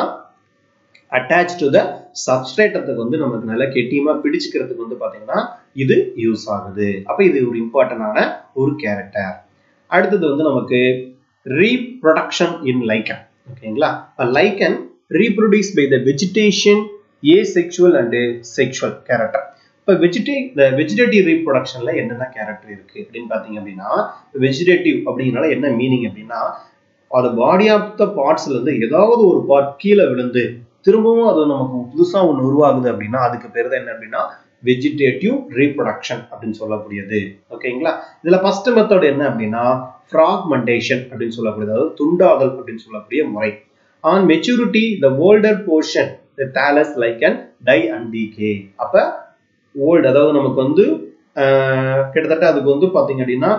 S1: attached to the substrate வந்து நமக்கு நல்ல கெட்டியமா பிடிச்சிக்கிறதுக்கு வந்து பாத்தீங்கன்னா இது யூஸ் ஆகுது. அப்ப இது ஒரு இம்பார்ட்டன்டான ஒரு கேரக்டர். அடுத்து வந்து நமக்கு reproduction in lichen. ஓகேங்களா? a lichen reproduced by the vegetation, asexual and sexual character. இப்ப vegetative reproductionல என்னென்ன கேரக்டர் இருக்கு அப்படின்னு பாத்தீங்க அப்படின்னா, வெஜிடேட்டிவ் அப்படிங்கறனால என்ன மீனிங் அப்படின்னா, அது பாடி ஆஃப் த பார்ட்ஸ்ல இருந்து ஏதாவது ஒரு பார்ட் கீழே விழுந்து திரும்பவும் அது நமக்கு புதுசா ஒன்று உருவாகுது அப்படின்னா அதுக்கு பேர் தான் என்ன அப்படின்னா வெஜிடேட்டிவ் ரீப்ரொடக்ஷன் அப்படின்னு சொல்லக்கூடியது. ஓகேங்களா? இதுல ஃபர்ஸ்ட் மெத்தட் என்ன அப்படின்னா ஃப்ராக்மெண்டேஷன் அப்படின்னு சொல்லக்கூடியது, அதாவது துண்டாதல் அப்படின்னு சொல்லக்கூடிய முறை. On maturity the older portion the thallus lichen die and decay. அப்ப ஓல்ட் அதாவது நமக்கு வந்து கிட்டத்தட்ட அதுக்கு வந்து பாத்தீங்க அப்படின்னா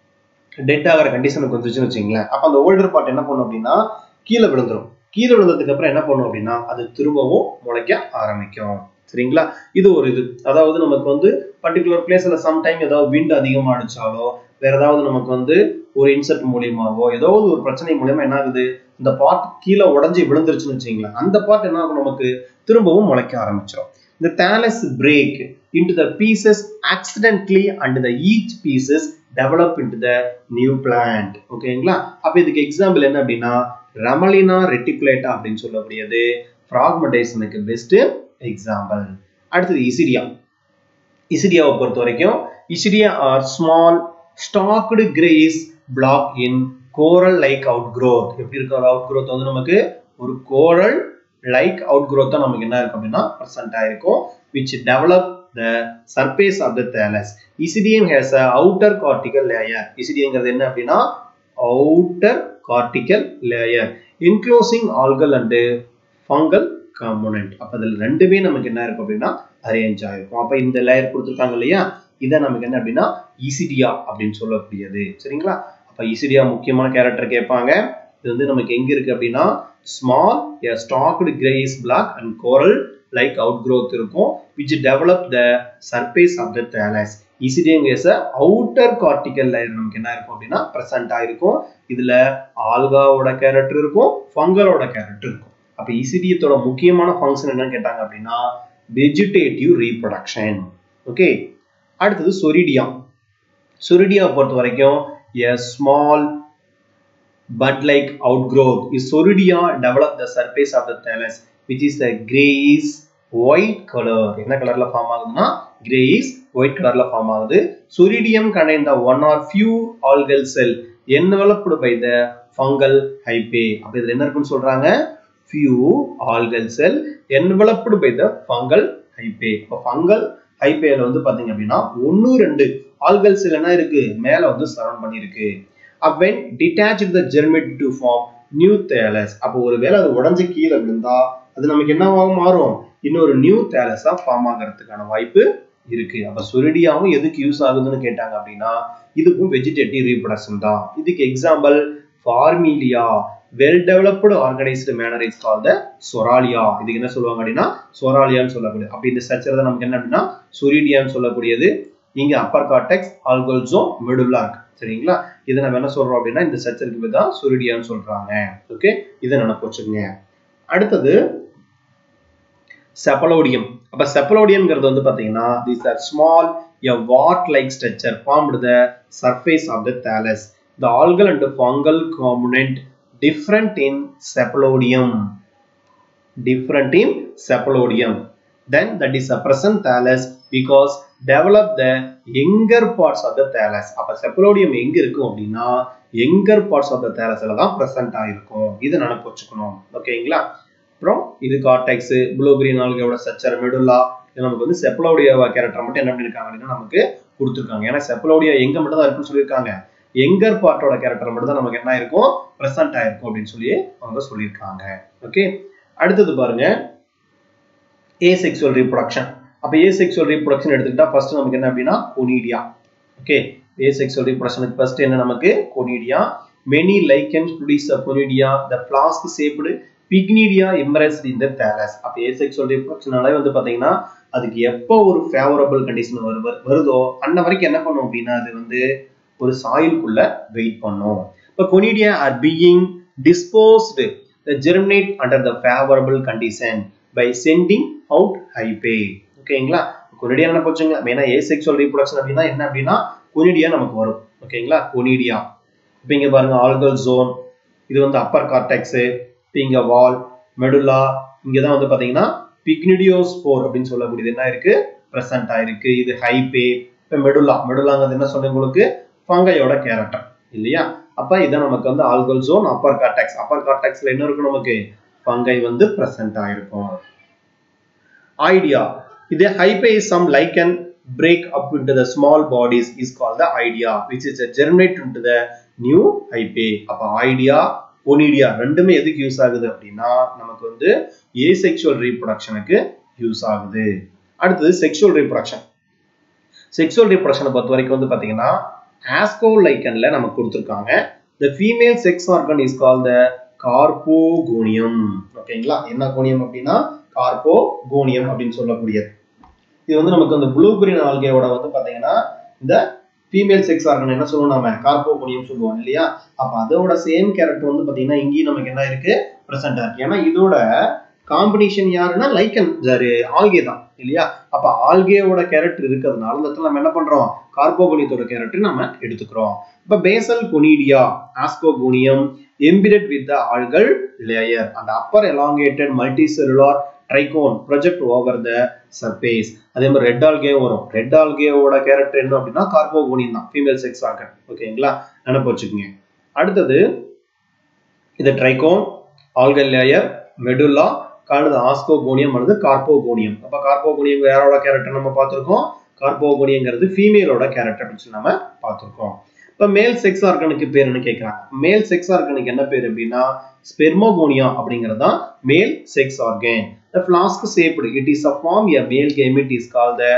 S1: டெட் ஆகிற கண்டிஷனுக்கு வந்துச்சுன்னு வச்சுங்களேன். அப்ப அந்த ஓல்டர் பார்ட் என்ன பண்ணும் அப்படின்னா கீழே விழுந்துரும். கீழே விழுந்ததுக்கு அப்புறம் என்ன பண்ணும் அப்படின்னா அது திரும்பவும் முளைக்க ஆரம்பிக்கும். சரிங்களா? இது ஒரு இது, அதாவது நமக்கு வந்து பர்டிகுலர் பிளேஸ்ல சம்டைம் ஏதாவது விண்ட் அதிகமா அடிச்சாலோ வேற ஏதாவது நமக்கு வந்து ஒரு இன்செக்ட் மூலியமாவோ ஏதாவது ஒரு பிரச்சனை மூலியமா என்ன ஆகுது, இந்த பார்ட் கீழே உடஞ்சி விழுந்துருச்சுன்னு வச்சுங்களேன், அந்த பார்ட் என்ன ஆகும் நமக்கு திரும்பவும் முளைக்க ஆரம்பிச்சிடும். The thallus break into the pieces accidentally and the each pieces develop into the new plant. ஓகேங்களா? அப்ப இதுக்கு எக்ஸாம்பிள் என்ன அப்படின்னா Ramalina reticulata அப்படின்னு சொல்லக்கூடியது ஃப்ராக்மெண்டேஷனுக்கு பெஸ்ட் எக்ஸாம்பிள். அடுத்தது இசிடியா. இசிடியாவை பொறுத்த வரைக்கும் isidia are small stalked greyish black in coral like out growth. எப்படி இருக்க அவுட் growth வந்து நமக்கு ஒரு கோரல் லைக் அவுட் growth தான் நமக்கு என்ன இருக்கு அப்படின்னா பிரசன்ட் ஆயிருக்கும், which develop the surface of the thallus. Isidium has a outer cortical layer. இசிடியங்கிறது என்ன அப்படின்னா outer cortical layer enclosing algal and fungal component. அப்ப இதுல ரெண்டுமே நமக்கு என்ன இருக்கும் அப்படின்னா அரேஞ்ச் ஆயிருக்கும். அப்ப இந்த லேயர் கொடுத்திருக்காங்க இல்லையா, இத நமக்கு என்ன அப்படின்னா இசிடியா அப்படின்னு சொல்லக்கூடியது. சரிங்களா? அப்ப இசிடியா முக்கியமான கேரக்டர் கேட்பாங்க. இது வந்து நமக்கு எங்க இருக்கு அப்படின்னா small a stalked grayish black and coral like outgrowth இருக்கும், which develop the surface of the thallus. Isidium is a outer cortical layer நமக்கு என்ன இருக்கும் அப்படின்னா present ஆயிருக்கும். இதுல ஆல்காவோட கேரக்டர் இருக்கும், ஃபங்கலோட கேரக்டர் இருக்கும். அப்ப இசிடியத்தோட முக்கியமான ஃபங்க்ஷன் என்னன்னு கேட்டாங்க அப்படின்னா வெஜிடேட்டிவ் ரீப்ரொடக்ஷன். ஓகே, அடுத்தது சொரிடியா. சொரிடியா பொறுத்த வரைக்கும் a small bud-like outgrowth is Soridia develop the surface of the thallus, which is a grayish white color. என்ன கலர்ல ஃபார்ம் ஆகுதுன்னா grayish white கலர்ல ஃபார்ம் ஆகுது. Soridium contain the one or few algal cell enveloped by the fungal hyphae. அப்ப இதுல என்ன இருக்குன்னு சொல்றாங்க, few algal cell enveloped by the fungal hyphae. அப்ப fungal hyphae வந்து பாத்தீங்க அப்படின்னா 1-2 algal cell என்ன இருக்கு மேல வந்து சரவுண்ட் பண்ணி இருக்கு. When detached the germinate to form new thallus. அப்போ ஒருவேளை அது உடைஞ்சு கீழே விழுந்தா அது நமக்கு என்னவா மாறும், இன்னொரு நியூ thallus-ஆ ஃபார்ம் ஆகிறதுக்கான வாய்ப்பு இருக்கு. அப்ப சொரிடியாவும் எதுக்கு யூஸ் ஆகுதுன்னு கேட்டாங்க அப்படின்னா இதுக்கும் வெஜிடேட்டிவ் ரீப்ரொடக்ஷன் தான். இதுக்கு example Parmelia, well developed organized manner is called the soralia. இதுக்கு என்ன சொல்லுவாங்க அப்படின்னா சொராலியான்னு சொல்லக்கூடியது. அப்ப இந்த ஸ்ட்ரக்சர் தான் நமக்கு என்ன அப்படின்னா சொரிடியான்னு சொல்லக்கூடியது. இங்க upper cortex, algal zone, medulla இருக்கு. சரிங்களா? இதை நம்ம என்ன சொல்றோம் அப்படின்னா இந்த ஸ்ட்ரக்சருக்கு பேர் தான் சொரிடியான்னு சொல்றாங்க. ஓகே, இதை நினைப்பு வச்சுக்கோங்க. அடுத்தது செப்பலோடியம். அப்ப செப்பலோடியம்ங்கிறது வந்து பாத்தீங்கன்னா these are small a wart like structure formed the surface of the thallus. The algal and fungal component different in seppalodium. Then that is a present thallus because develop the younger parts of the thallus. அப்ப செப்பலோடியம் எங்க இருக்கும் அப்படின்னா younger parts of the thallus-ல தான் present ஆயிருக்கும். இதை நினைப்பு வச்சுக்கணும். ஓகேங்களா? அப்புறம் இது கார்டெக்ஸ், ப்ளூ கிரீன் ஆல்கேவோட ஸ்ட்ரக்சர், மெடுல்லா, இது நமக்கு வந்து செப்பலோடியா கேரக்டர் மட்டும் என்ன பண்ணிருக்காங்க அப்படின்னா நமக்கு கொடுத்துருக்காங்க. ஏன்னா செப்பலோடியா எங்க மட்டும் தான் இருக்குன்னு சொல்லியிருக்காங்க, எங்கர் பார்ட்டோட கேரக்டர் மட்டும் தான் நமக்கு என்ன ஆயிருக்கும் பிரசன்ட் ஆயிருக்கும் அப்படின்னு சொல்லி அவங்க சொல்லியிருக்காங்க. ஓகே, அடுத்தது பாருங்க ஏசெக்சுவல் ரீப்ரொடக்ஷன். அப்ப ஏசெக்சுவல் ரீப்ரொடக்ஷன் எடுத்துக்கிட்டா ஃபர்ஸ்ட் நமக்கு என்ன அப்படின்னா கொனிடியா. ஓகே, ஏசெக்சுவல் ரீப்ரொடக்ஷனுக்கு ஃபர்ஸ்ட் என்ன நமக்கு conidia. many lichens produce a conidia, the flask shaped pycnidia immersed in the thallus. அப்ப ஏசெக்சுவல் ரீப்ரொடக்ஷனால வந்து பாத்தீங்கன்னா அதுக்கு எப்போ ஒரு ஃபேவரபிள் கண்டிஷன் வருதோ அன்ன வரைக்கும் என்ன பண்ணும் அப்படின்னா அது வந்து ஒரு சாயிலுக்குள்ள வெயிட் பண்ணும். இப்ப conidia are being disposed the germinate under the favorable condition by sending out hyphae. ஓகேங்களா, கொனிடியா என்ன போச்சுங்க மெயினா ஏசெக்சுவல் ரீப்ரொடக்ஷன் அப்படின்னா என்ன அப்படின்னா கொனிடியா நமக்கு வரும். ஓகேங்களா, கொனிடியா. இப்போ இங்க பாருங்க ஆல்கல் ஜோன், இது வந்து அப்பர் கார்டெக்ஸ், இங்க வால் மெடுலா, இங்க தான் வந்து பாத்தீங்கன்னா பிக்னிடியோஸ்போர் அப்படின்னு சொல்லக்கூடியது என்ன இருக்கு பிரசன்ட் ஆயிருக்கு. இது ஹைபே. இப்போ மெடுலாங்கிறது என்ன சொன்ன உங்களுக்கு ஃபங்கையோட கேரக்டர் இல்லையா. அப்ப இதான் நமக்கு வந்து algal zone upper cortex. Upper கார்டெக்ஸ்ல என்ன இருக்கும் நமக்கு ஃபங்கை வந்து பிரசன்ட் ஆயிருக்கும். ஐடியா, இது hyphae is some lichen break up into the small bodies is called the idea, which is a germinate into the new hyphae. அப்ப ஐடியா கொனிடியா ரெண்டுமே எதுக்கு யூஸ் ஆகுது அப்படின்னா நமக்கு வந்து ஏசெக்சுவல் ரீப்ரொடக்ஷனுக்கு யூஸ் ஆகுது. அடுத்தது செக்சுவல் ரீப்ரொடக்ஷன். செக்சுவல் ரீப்ரொடக்ஷனை பொறுத்த வரைக்கும் வந்து பாத்தீங்கன்னா ஆஸ்கோலைக்கன்ல நமக்கு கொடுத்திருக்காங்க. the female sex organ is called the கார்போகோனியம். ஓகேங்களா, என்ன கோனியம் அப்படின்னா கார்போகோனியம் அப்படின்னு சொல்லக்கூடியது. இது வந்து நமக்கு அந்த ப்ளூ கிரீன் ஆல்கேவோட வந்து பாத்தீங்கன்னா இந்த ஃபீமேல் செக்ஸ் ஆர்கன் என்ன சொல்லுவோம் நாம கார்போகோனியம் சொல்லுவோம் இல்லையா. அப்ப அதோட சேம் கேரக்டர் வந்து பாத்தீங்கன்னா இங்கேயும் நமக்கு என்ன இருக்கு பிரசன்டா இருக்கு. ஏன்னா இதோட காம்பினேஷன் யாருன்னா லைக்கன் ஆல்கே தான் இல்லையா. அப்ப ஆல்கேவோட கேரக்டர் இருக்கிறதுனால இந்த இடத்துல நம்ம என்ன பண்றோம் கார்போகோனியத்தோட கேரக்டர் நம்ம எடுத்துக்கிறோம். இப்ப basal conidia ascogonium embedded with the algal layer and upper elongated multicellular trichome project over the surface. அதே மாதிரி ரெட் ஆல்கே வரும். ரெட் ஆல்கேவோட கேரக்டர் என்ன அப்படின்னா கார்போகோனியம் தான் ஃபீமேல் செக்ஸ் ஆர்கன். ஓகேங்களா, நினைப்பு வச்சுக்கோங்க. அடுத்தது இது ட்ரைகோன் ஆல்கல் லேயர் மெடுலா காணுது ஆஸ்கோகோனியம் அல்லது கார்போகோனியம். அப்ப கார்போகோனியம் யாரோட கேரக்டர் நம்ம பார்த்திருக்கோம் கார்போகோனியம்ங்கிறது ஃபீமேலோட கேரக்டர் அப்படின்னு சொல்லி நம்ம பார்த்திருக்கோம். இப்ப மேல் செக்ஸ் ஆர்கனுக்கு பேர் என்ன கேட்கறாங்க. மேல் செக்ஸ் ஆர்கனுக்கு என்ன பேர் அப்படின்னா ஸ்பெர்மோகோனியா அப்படிங்கிறது தான் மேல் sex organ. The flask shaped, it is a form a male gamete is called the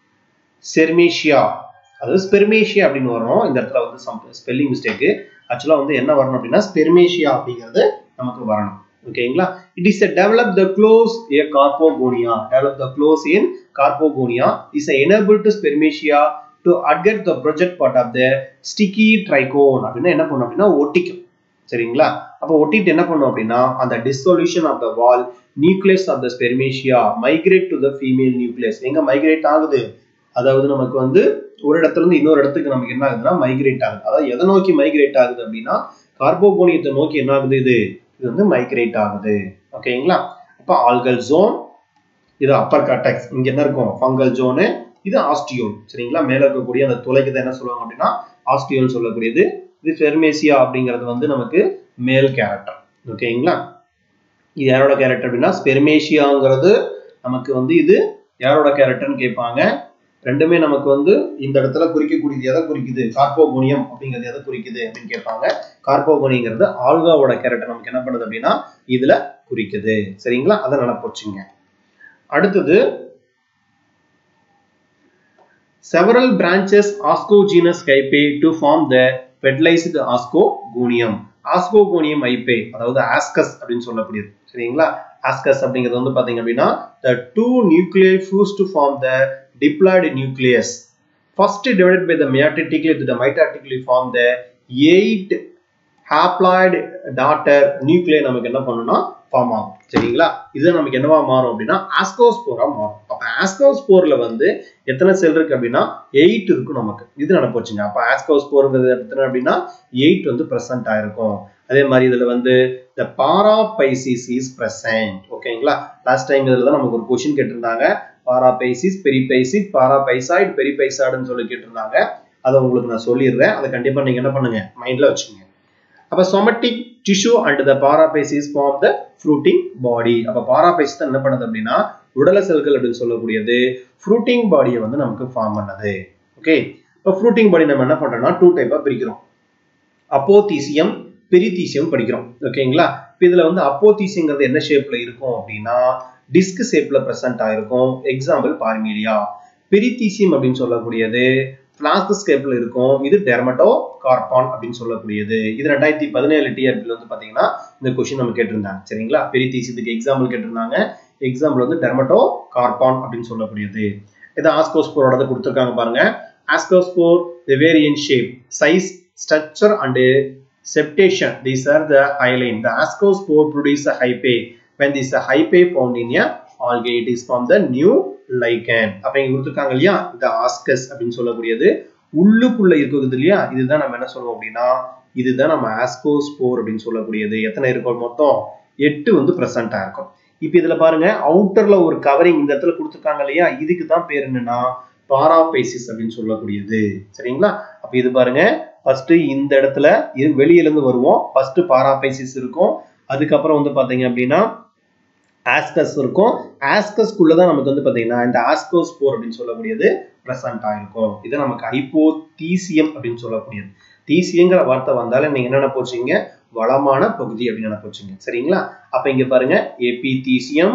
S1: spermatia. அதாவது ஸ்பெர்மேஷியா அப்படின்னு வரும். இந்த இடத்துல வந்து ஸ்பெல்லிங் மிஸ்டேக். ஆக்சுவலா வந்து என்ன வரணும் அப்படின்னா ஸ்பெர்மேஷியா அப்படிங்கிறது நமக்கு வரணும். ஓகேங்களா, it is a develop the close a carpogonia. Develop the close in carpogonia is a enabled to spermatia to adhere the project part of the sticky trichome. அப்படின்னா என்ன பண்ணும் அப்படின்னா ஒட்டிக்கும். சரிங்களா, அப்ப ஒட்டிட்டு என்ன பண்ணும் அப்படின்னா அந்த dissolution of the wall nucleus of the spermatia migrate to the female nucleus. எங்க மைக்ரேட் ஆகுது, அதாவது நமக்கு வந்து ஒரு இடத்துல இருந்து இன்னொரு இடத்துக்கு நமக்கு என்ன ஆகுதுன்னா மைக்ரேட் ஆகுது. அதாவது எதை நோக்கி மைக்ரேட் ஆகுது அப்படின்னா கார்போகோனியத்தை நோக்கி என்ன ஆகுது இது வந்து மைக்ரேட் ஆகுது. ஓகேங்களா, அப்ப ஆல்கல் ஜோன் இது அப்பர் கார்டெக்ஸ், இங்க என்ன இருக்கும் ஃபங்கல் ஜோனு, இது ஆஸ்டியோல். சரிங்களா, மேல இருக்கக்கூடிய அந்த துளைக்கு என்ன சொல்லுவாங்க அப்படின்னா ஆஸ்டியோல் சொல்லக்கூடியது. இது ஸ்பெர்மேசியா அப்படிங்கிறது வந்து நமக்கு மேல் கேரக்டர். ஓகேங்களா, இது யாரோட கேரக்டர் அப்படின்னா ஸ்பெர்மேசியாங்கிறது நமக்கு வந்து இது யாரோட கேரக்டர்னு கேட்பாங்க. ரெண்டுமே நமக்கு வந்து இந்த இடத்துல குறிக்கக்கூடியது எதை குறிக்குது கார்போகோனியம் அப்படிங்கிறது எதை குறிக்குது அப்படின்னு கேட்பாங்க. கார்போகோனியங்கிறது ஆல்காவோட கேரக்டர் நமக்கு என்ன பண்ணுது அப்படின்னா இதுல குறிக்குது. சரிங்களா, அதை நினைப்பு வச்சுங்க. அடுத்தது several branches Ascogenous hyphae to form the fertilized Ascogonium. Ascogonium hyphae அதாவது ஆஸ்கஸ் அப்படின்னு சொல்லக்கூடியது. சரிங்களா, ஆஸ்கஸ் அப்படிங்கிறது வந்து பாத்தீங்க அப்படின்னா the two nuclei fused to form the diploid nucleus. First divided by the mitotically to the mitotically form the 8 haploid daughter nuclei நமக்கு என்ன பண்ணும்னா ஃபார்ம் ஆகும். சரிங்களா, இது நமக்கு என்னவா மாறும் அப்படின்னா ஆஸ்கோஸ்போரா மாறும். அப்ப ஆஸ்கோஸ்போர்ல வந்து எத்தனை செல் இருக்கு அப்படின்னா 8 இருக்கும் நமக்கு. இது நினைப்பு வச்சுங்க. அப்ப ஆஸ்கோஸ்போர்ங்கிறது எத்தனை அப்படின்னா 8 வந்து பிரசன்ட் ஆயிருக்கும். அதே மாதிரி இதுல வந்து the paraphysis is present. ஓகேங்களா, லாஸ்ட் டைம் இதுல தான் நமக்கு ஒரு क्वेश्चन கேட்டிருந்தாங்க. paraphysis, periphysis, paraphysoid, periphysoid சொல்லி கேட்டிருந்தாங்க. அதை உங்களுக்கு நான் சொல்லிடுறேன். அதை கண்டிப்பா நீங்க என்ன பண்ணுங்க மைண்ட்ல வச்சுங்க. அப்ப somatic tissue and the paraphysis form the fruiting body. அப்ப paraphysis என்ன பண்ணுது அப்படின்னா உடல செல்கள் அப்படின்னு சொல்லக்கூடியது fruiting பாடியை வந்து நமக்கு ஃபார்ம் பண்ணுது. ஓகே, இப்ப fruiting பாடி நம்ம என்ன பண்றோம்னா 2 டைப்பா பிரிக்கிறோம். அப்போதீசியம் பெரிதீசியம் படிக்கிறோம். ஓகேங்களா? இதுல வந்து அப்போதீசியம்ங்கிறது என்ன ஷேப்ல இருக்கும் அப்படின்னா டிஸ்க் ஷேப்ல பிரசன்ட் ஆயிருக்கும். எக்ஸாம்பிள் பார்மீலியா. பெரிதீசியம் அப்படின்னு சொல்லக்கூடியது பிளாஸ்க் ஷேப்ல இருக்கும். இது டெர்மட்டோகார்பான் அப்படின்னு சொல்லக்கூடியது. இது 2017 டிஆர்பில வந்து பாத்தீங்கன்னா இந்த क्वेश्चन நம்ம கேட்டிருந்தாங்க. சரிங்களா? பெரிதீசியத்துக்கு எக்ஸாம்பிள் கேட்டிருந்தாங்க. எக்ஸாம்பிள் வந்து டெர்மட்டோகார்பான் அப்படின்னு சொல்லக்கூடியது. இது ஆஸ்கோஸ்போரோட கொடுத்திருக்காங்க பாருங்க. ஆஸ்கோஸ்போர் the variant shape, size, structure and septation. These are the hyaline. The ascospore produce a hyphae. When this hyphae found in a algae, it is from the new lichen. அப்ப இங்க கொடுத்திருக்காங்க இல்லையா, இந்த ஆஸ்கஸ் அப்படின்னு சொல்லக்கூடியது உள்ளுக்குள்ள இருக்குது இல்லையா, இதுதான் நம்ம என்ன சொல்லுவோம் அப்படின்னா இதுதான் நம்ம ஆஸ்கோஸ்போர் அப்படின்னு சொல்லக்கூடியது. எத்தனை இருக்கும்? மொத்தம் 8 வந்து பிரசன்ட் ஆயிருக்கும். இப்போ இதுல பாருங்க அவுட்டர்ல ஒரு கவரிங் இந்த இடத்துல கொடுத்திருக்காங்க இல்லையா, இதுக்கு தான் பேர் என்னன்னா பாராபைசிஸ் அப்படின்னு சொல்லக்கூடியது. சரிங்களா? அப்ப இது பாருங்க ஃபர்ஸ்ட் இந்த இடத்துல வெளியில இருந்து வருவோம். ஃபர்ஸ்ட் பாராபைசிஸ் இருக்கும். அதுக்கப்புறம் வந்து பாத்தீங்க அப்படின்னா ஆஸ்கஸ் இருக்கும். ஆஸ்கஸ்க்குள்ள தான் நமக்கு வந்து பாத்தீங்கன்னா இந்த ஆஸ்கோஸ்போர் அப்படின்னு சொல்லக்கூடியது பிரசன்ட் ஆயிருக்கும். இது நமக்கு ஹைப்போதீசியம் அப்படின்னு சொல்லக்கூடியது. தீசியங்கிற வார்த்தை வந்தாலும் நீங்க என்ன போச்சுங்க? வளமான பகுதி அப்படின்னு போச்சுங்க. சரிங்களா? அப்ப இங்க பாருங்க எபிதீசியம்,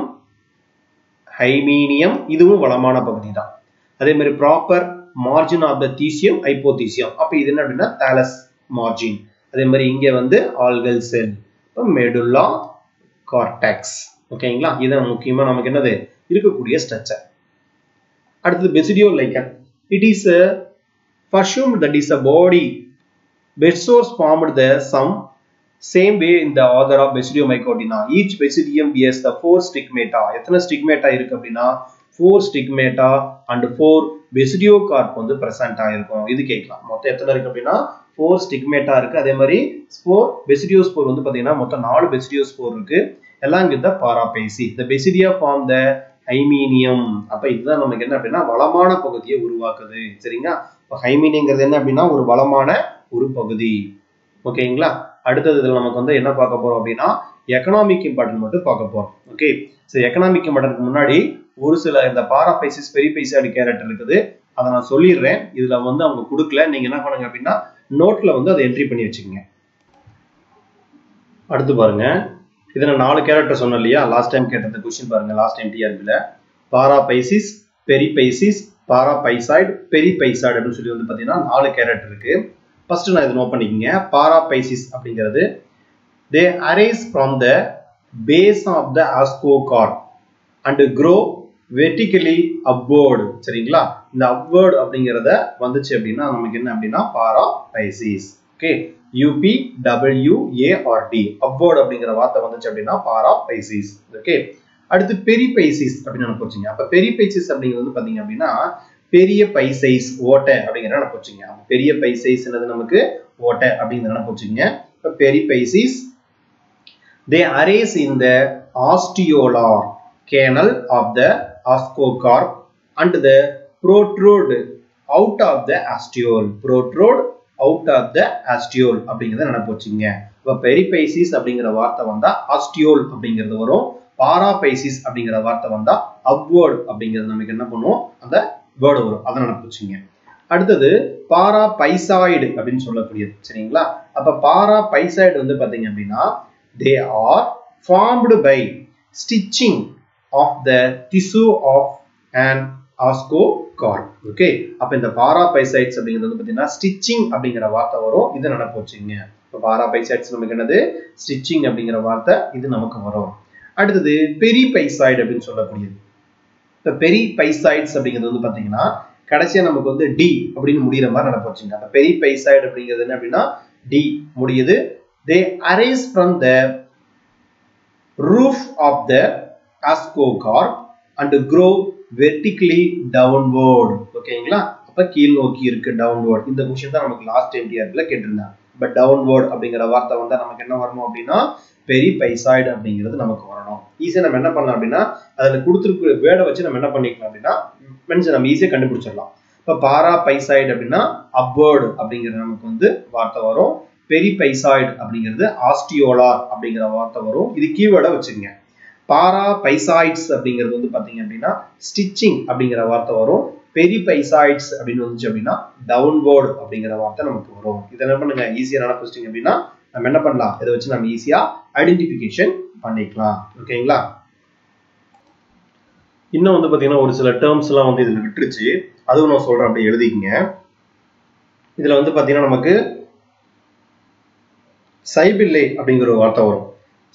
S1: ஹைமீனியம், இதுவும் வளமான பகுதி தான். அதே மாதிரி proper margin of the thecium hypothecium. அப்ப இது என்ன அப்படின்னா தாலஸ் மார்ஜின். அதே மாதிரி இங்க வந்து ஆல்கல் செல், மெடுல்லா கார்டெக்ஸ். ஓகேங்களா? இது முக்கியமா நமக்கு என்னது இருக்கக்கூடிய ஸ்ட்ரக்சர். அடுத்து basidiolichen. It is assumed that is a body bed source formed the same way in the order of Basidiomycotina. Each basidium bears the 4 stigmata. எத்தனை ஸ்டிக்மேட்டா இருக்கு அப்படின்னா 4 stigmata and 4 basidiocarp வந்து present ஆயிருக்கும். இது கேட்கலாம். மொத்தம் எத்தனை இருக்கு அப்படின்னா 4 stigmata இருக்கு. அதே மாதிரி 4 basidiospore வந்து பாத்தீங்கன்னா மொத்தம் 4 basidiospore இருக்கு. எல்லாம் இந்த பாராபைசி. The basidia form the ஹைமீனியம். அப்ப இதுதான் நமக்கு என்ன அப்படின்னா வளமான பகுதியை உருவாக்குது. சரிங்களா? இப்ப ஹைமீனியங்கிறது என்ன அப்படின்னா ஒரு வளமான ஒரு பகுதி. ஓகேங்களா? அடுத்தது இதுல நமக்கு வந்து என்ன பார்க்க போறோம் அப்படின்னா எக்கனாமிக் இம்பார்ட்டன்ட் மட்டும் பார்க்க போறோம். ஓகே, சரி. எக்கனாமிக் இம்பார்ட்டன்ட்க்கு முன்னாடி ஒரு சில இந்த பாராபைசிஸ் பெரிபைசாய்டு கேரக்டர் இருக்குது. அதை நான் சொல்லிடுறேன். இதுல வந்து அவங்க கொடுக்கல. நீங்க என்ன பண்ணுங்க அப்படின்னா நோட்ல வந்து அதை என்ட்ரி பண்ணி வச்சுக்கோங்க. அடுத்து பாருங்க, இதை நான் 4 கேரக்டர் சொன்னேன் இல்லையா, லாஸ்ட் டைம் கேட்டது கொஸ்டின் பாருங்க. லாஸ்ட் டைம் டிஆர்பில பாராபைசிஸ், பெரிபைசிஸ், பாராபைசாய்டு, பெரிபைசாய்டு அப்படின்னு சொல்லி வந்து பாத்தீங்கன்னா 4 கேரக்டர் இருக்கு. ஃபர்ஸ்ட் நான் இதை நோட் பண்ணிக்கங்க. பாராபைசிஸ் அப்படிங்கிறது they arise from the base of the ascocarp and grow vertically upward. சரிங்களா? இந்த upward அப்படிங்கறத வந்துச்சு அப்படின்னா நமக்கு என்ன அப்படின்னா பாராபைசிஸ். ஓகே, UPWARD upward அப்படிங்கிற வார்த்தை வந்துச்சு அப்படின்னா பாராபைசிஸ். ஓகே, அடுத்து பெரிபைசிஸ் அப்படின்னு நினைப்போச்சுங்க. அப்ப பெரிபைசிஸ் அப்படிங்கிறது வந்து பாத்தீங்க அப்படின்னா பெரிய பை சைஸ் ஓட்டை அப்படிங்கிற நினைப்போச்சுங்க. பெரிய பை சைஸ் என்னது நமக்கு ஓட்டை அப்படிங்கிற நினைப்போச்சுங்க. இப்ப பெரிபைசிஸ் they arise in the osteolar canal of the ascocarp and the protrude out of the osteole. Protrude out of the osteole அப்படிங்கறத நினைப்போச்சுங்க. இப்ப பெரிபைசிஸ் அப்படிங்கிற வார்த்தை வந்தா osteole அப்படிங்கிறது வரும். பாராபைசிஸ் அப்படிங்கிற வார்த்தை வந்தா upward அப்படிங்கிறது நமக்கு என்ன பண்ணுவோம், அந்த வேர்டு வரும். அதை நினைப்போச்சுங்க. அடுத்தது பாராபைசாய்டு அப்படின்னு சொல்லக்கூடியது. சரிங்களா? அப்ப பாராபைசாய்டு வந்து பாத்தீங்க அப்படின்னா they are formed by stitching of the tissue of an ascocarp. Okay, அப்ப இந்த பாராபைசைட்ஸ் அப்படிங்கிறது வந்து பாத்தீங்கன்னா ஸ்டிச்சிங் அப்படிங்கிற வார்த்தை வரும். இது நினைப்போச்சுங்க. இப்ப பாராபைசைட்ஸ் நமக்கு என்னது ஸ்டிச்சிங் அப்படிங்கிற வார்த்தை இது நமக்கு வரும். அடுத்தது பெரிபைசாய்டு அப்படின்னு சொல்லக்கூடியது. இப்ப பெரிபைசாய்ட்ஸ் அப்படிங்கிறது வந்து பாத்தீங்கன்னா கடைசியா நமக்கு வந்து டி அப்படின்னு முடிகிற மாதிரி நினைப்போச்சுங்க. அப்ப பெரிபைசாய்டு அப்படிங்கிறது என்ன அப்படின்னா டி முடியுது. They arise from the roof of the ascocarp and grow vertically downward. ஓகேங்களா? அப்ப கீழ் நோக்கி இருக்கு, downward. இந்த क्वेश्चन தான் நமக்கு லாஸ்ட் என்டிஆர்ல கேட்டிருந்தாங்க. பட் downward அப்படிங்கிற வார்த்தை வந்தா நமக்கு என்ன வரணும் அப்படின்னா பெரிபைசாய்டு அப்படிங்கிறது நமக்கு வரணும். ஈஸியா நம்ம என்ன பண்ணலாம் அப்படின்னா அதுல கொடுத்துருக்க வேர்டை வச்சு நம்ம என்ன பண்ணிக்கலாம் அப்படின்னா நம்ம ஈஸியா கண்டுபிடிச்சிடலாம். இப்ப பாராபைசாய்டு அப்படின்னா அப்வர்டு அப்படிங்கிற நமக்கு வந்து வார்த்தை வரும். பெரிபைசாய்டு அப்படிங்கிறது ஆஸ்டியோலார் அப்படிங்கிற வார்த்தை வரும். இது கீவேர்டை வச்சுக்கோங்க. பாராபைசாய்ட்ஸ் அப்படிங்கிறது வந்து பாத்தீங்க அப்படின்னா ஸ்டிச்சிங் அப்படிங்கிற வார்த்தை வரும். பெரிபைசாய்ட்ஸ் அப்படின்னு வந்துச்சு அப்படின்னா டவுன்வர்ட் அப்படிங்கிற வார்த்தை நமக்கு வரும். இதை என்ன பண்ணுங்க, ஈஸியா நினைப்பிச்சிட்டிங்க அப்படின்னா நம்ம என்ன பண்ணலாம், இதை வச்சு நம்ம ஈஸியா ஐடென்டிஃபிகேஷன் பண்ணிக்கலாம். ஓகேங்களா? இன்னும் வந்து பாத்தீங்கன்னா ஒரு சில டேர்ம்ஸ் எல்லாம் வந்து இதுல விட்டுருச்சு, அதுவும் நான் சொல்றேன், அப்படி எழுதிக்கங்க. இதுல வந்து பாத்தீங்கன்னா நமக்கு சைபில்லே அப்படிங்கிற ஒரு வார்த்தை வரும்.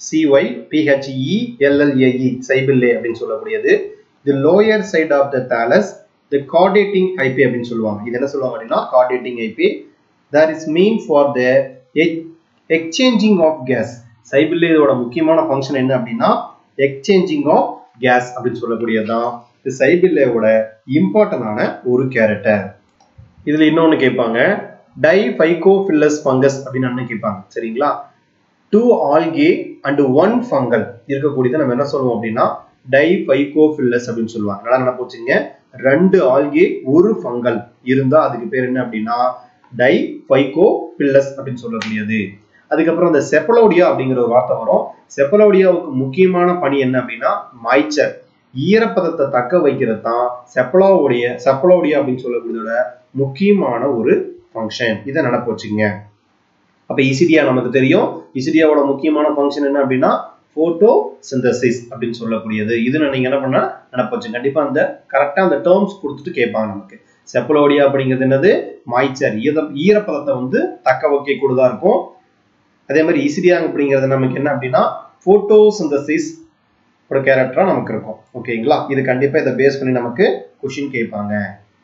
S1: CYPHELLAE சைபில்லே அப்படின்னு சொல்லக்கூடியது. The lower side of the thallus, the chordating hyphae அப்படின்னு சொல்லுவாங்க. இது என்ன சொல்லுவாங்க அப்படின்னா chordating hyphae. That is mean for the exchanging of gas. சைபில்லேயோட முக்கியமான ஃபங்க்ஷன் என்ன அப்படின்னா எக்ஸ்சேஞ்சிங் ஆஃப் கேஸ் அப்படின்னு சொல்லக்கூடியதுதான் இது சைபில்லேயோட இம்பார்ட்டன்டான ஒரு கேரக்டர். இதுல இன்னொன்னு கேட்பாங்க, டைஃபைகோஃபில்லஸ் ஃபங்கஸ் அப்படின்னு கேட்பாங்க. சரிங்களா? 2 algae and 1 fungal இருக்கக்கூடியதை நம்ம என்ன சொல்லுவோம் அப்படின்னா டைஃபைகோஃபில்லஸ் அப்படின்னு சொல்லுவாங்க. நல்லா நினைப்பு வச்சுங்க, 2 algae 1 fungal இருந்தா அதுக்கு பேர் என்ன அப்படின்னா டைஃபைகோஃபில்லஸ் அப்படின்னு சொல்லக்கூடியது. அதுக்கப்புறம் இந்த செப்பலோடியா அப்படிங்கிற ஒரு வார்த்தை வரும். செப்பலோடியாவுக்கு முக்கியமான பணி என்ன அப்படின்னா மாய்ச்சர், ஈரப்பதத்தை தக்க வைக்கிறது தான் செப்பலோடியா அப்படின்னு சொல்லக்கூடியதோட முக்கியமான ஒரு ஃபங்க்ஷன். இதை நினைப்பு வச்சுங்க. அப்ப இசிடியா நமக்கு தெரியும், இசிடியாவோட முக்கியமான ஃபங்க்ஷன் என்ன அப்படின்னா போட்டோசிந்தசிஸ் அப்படின்னு சொல்லக்கூடியது. இது நீங்க என்ன பண்ண நினைப்பு வச்சுங்க. கண்டிப்பா அந்த கரெக்டா அந்த டேர்ம்ஸ் கொடுத்துட்டு கேட்பாங்க நமக்கு. செப்பலோடியா அப்படிங்கிறது என்னது, மாய்ச்சர், ஈரப்பதத்தை வந்து தக்க வைக்க கூடதா இருக்கும். அதே மாதிரி இசிடியா அப்படிங்கிறது நமக்கு என்ன அப்படின்னா போட்டோசிந்தசிஸ் ஒரு கேரக்டரா நமக்கு இருக்கும். ஓகேங்களா? இது கண்டிப்பா இதை பேஸ் பண்ணி நமக்கு क्वेश्चन கேட்பாங்க.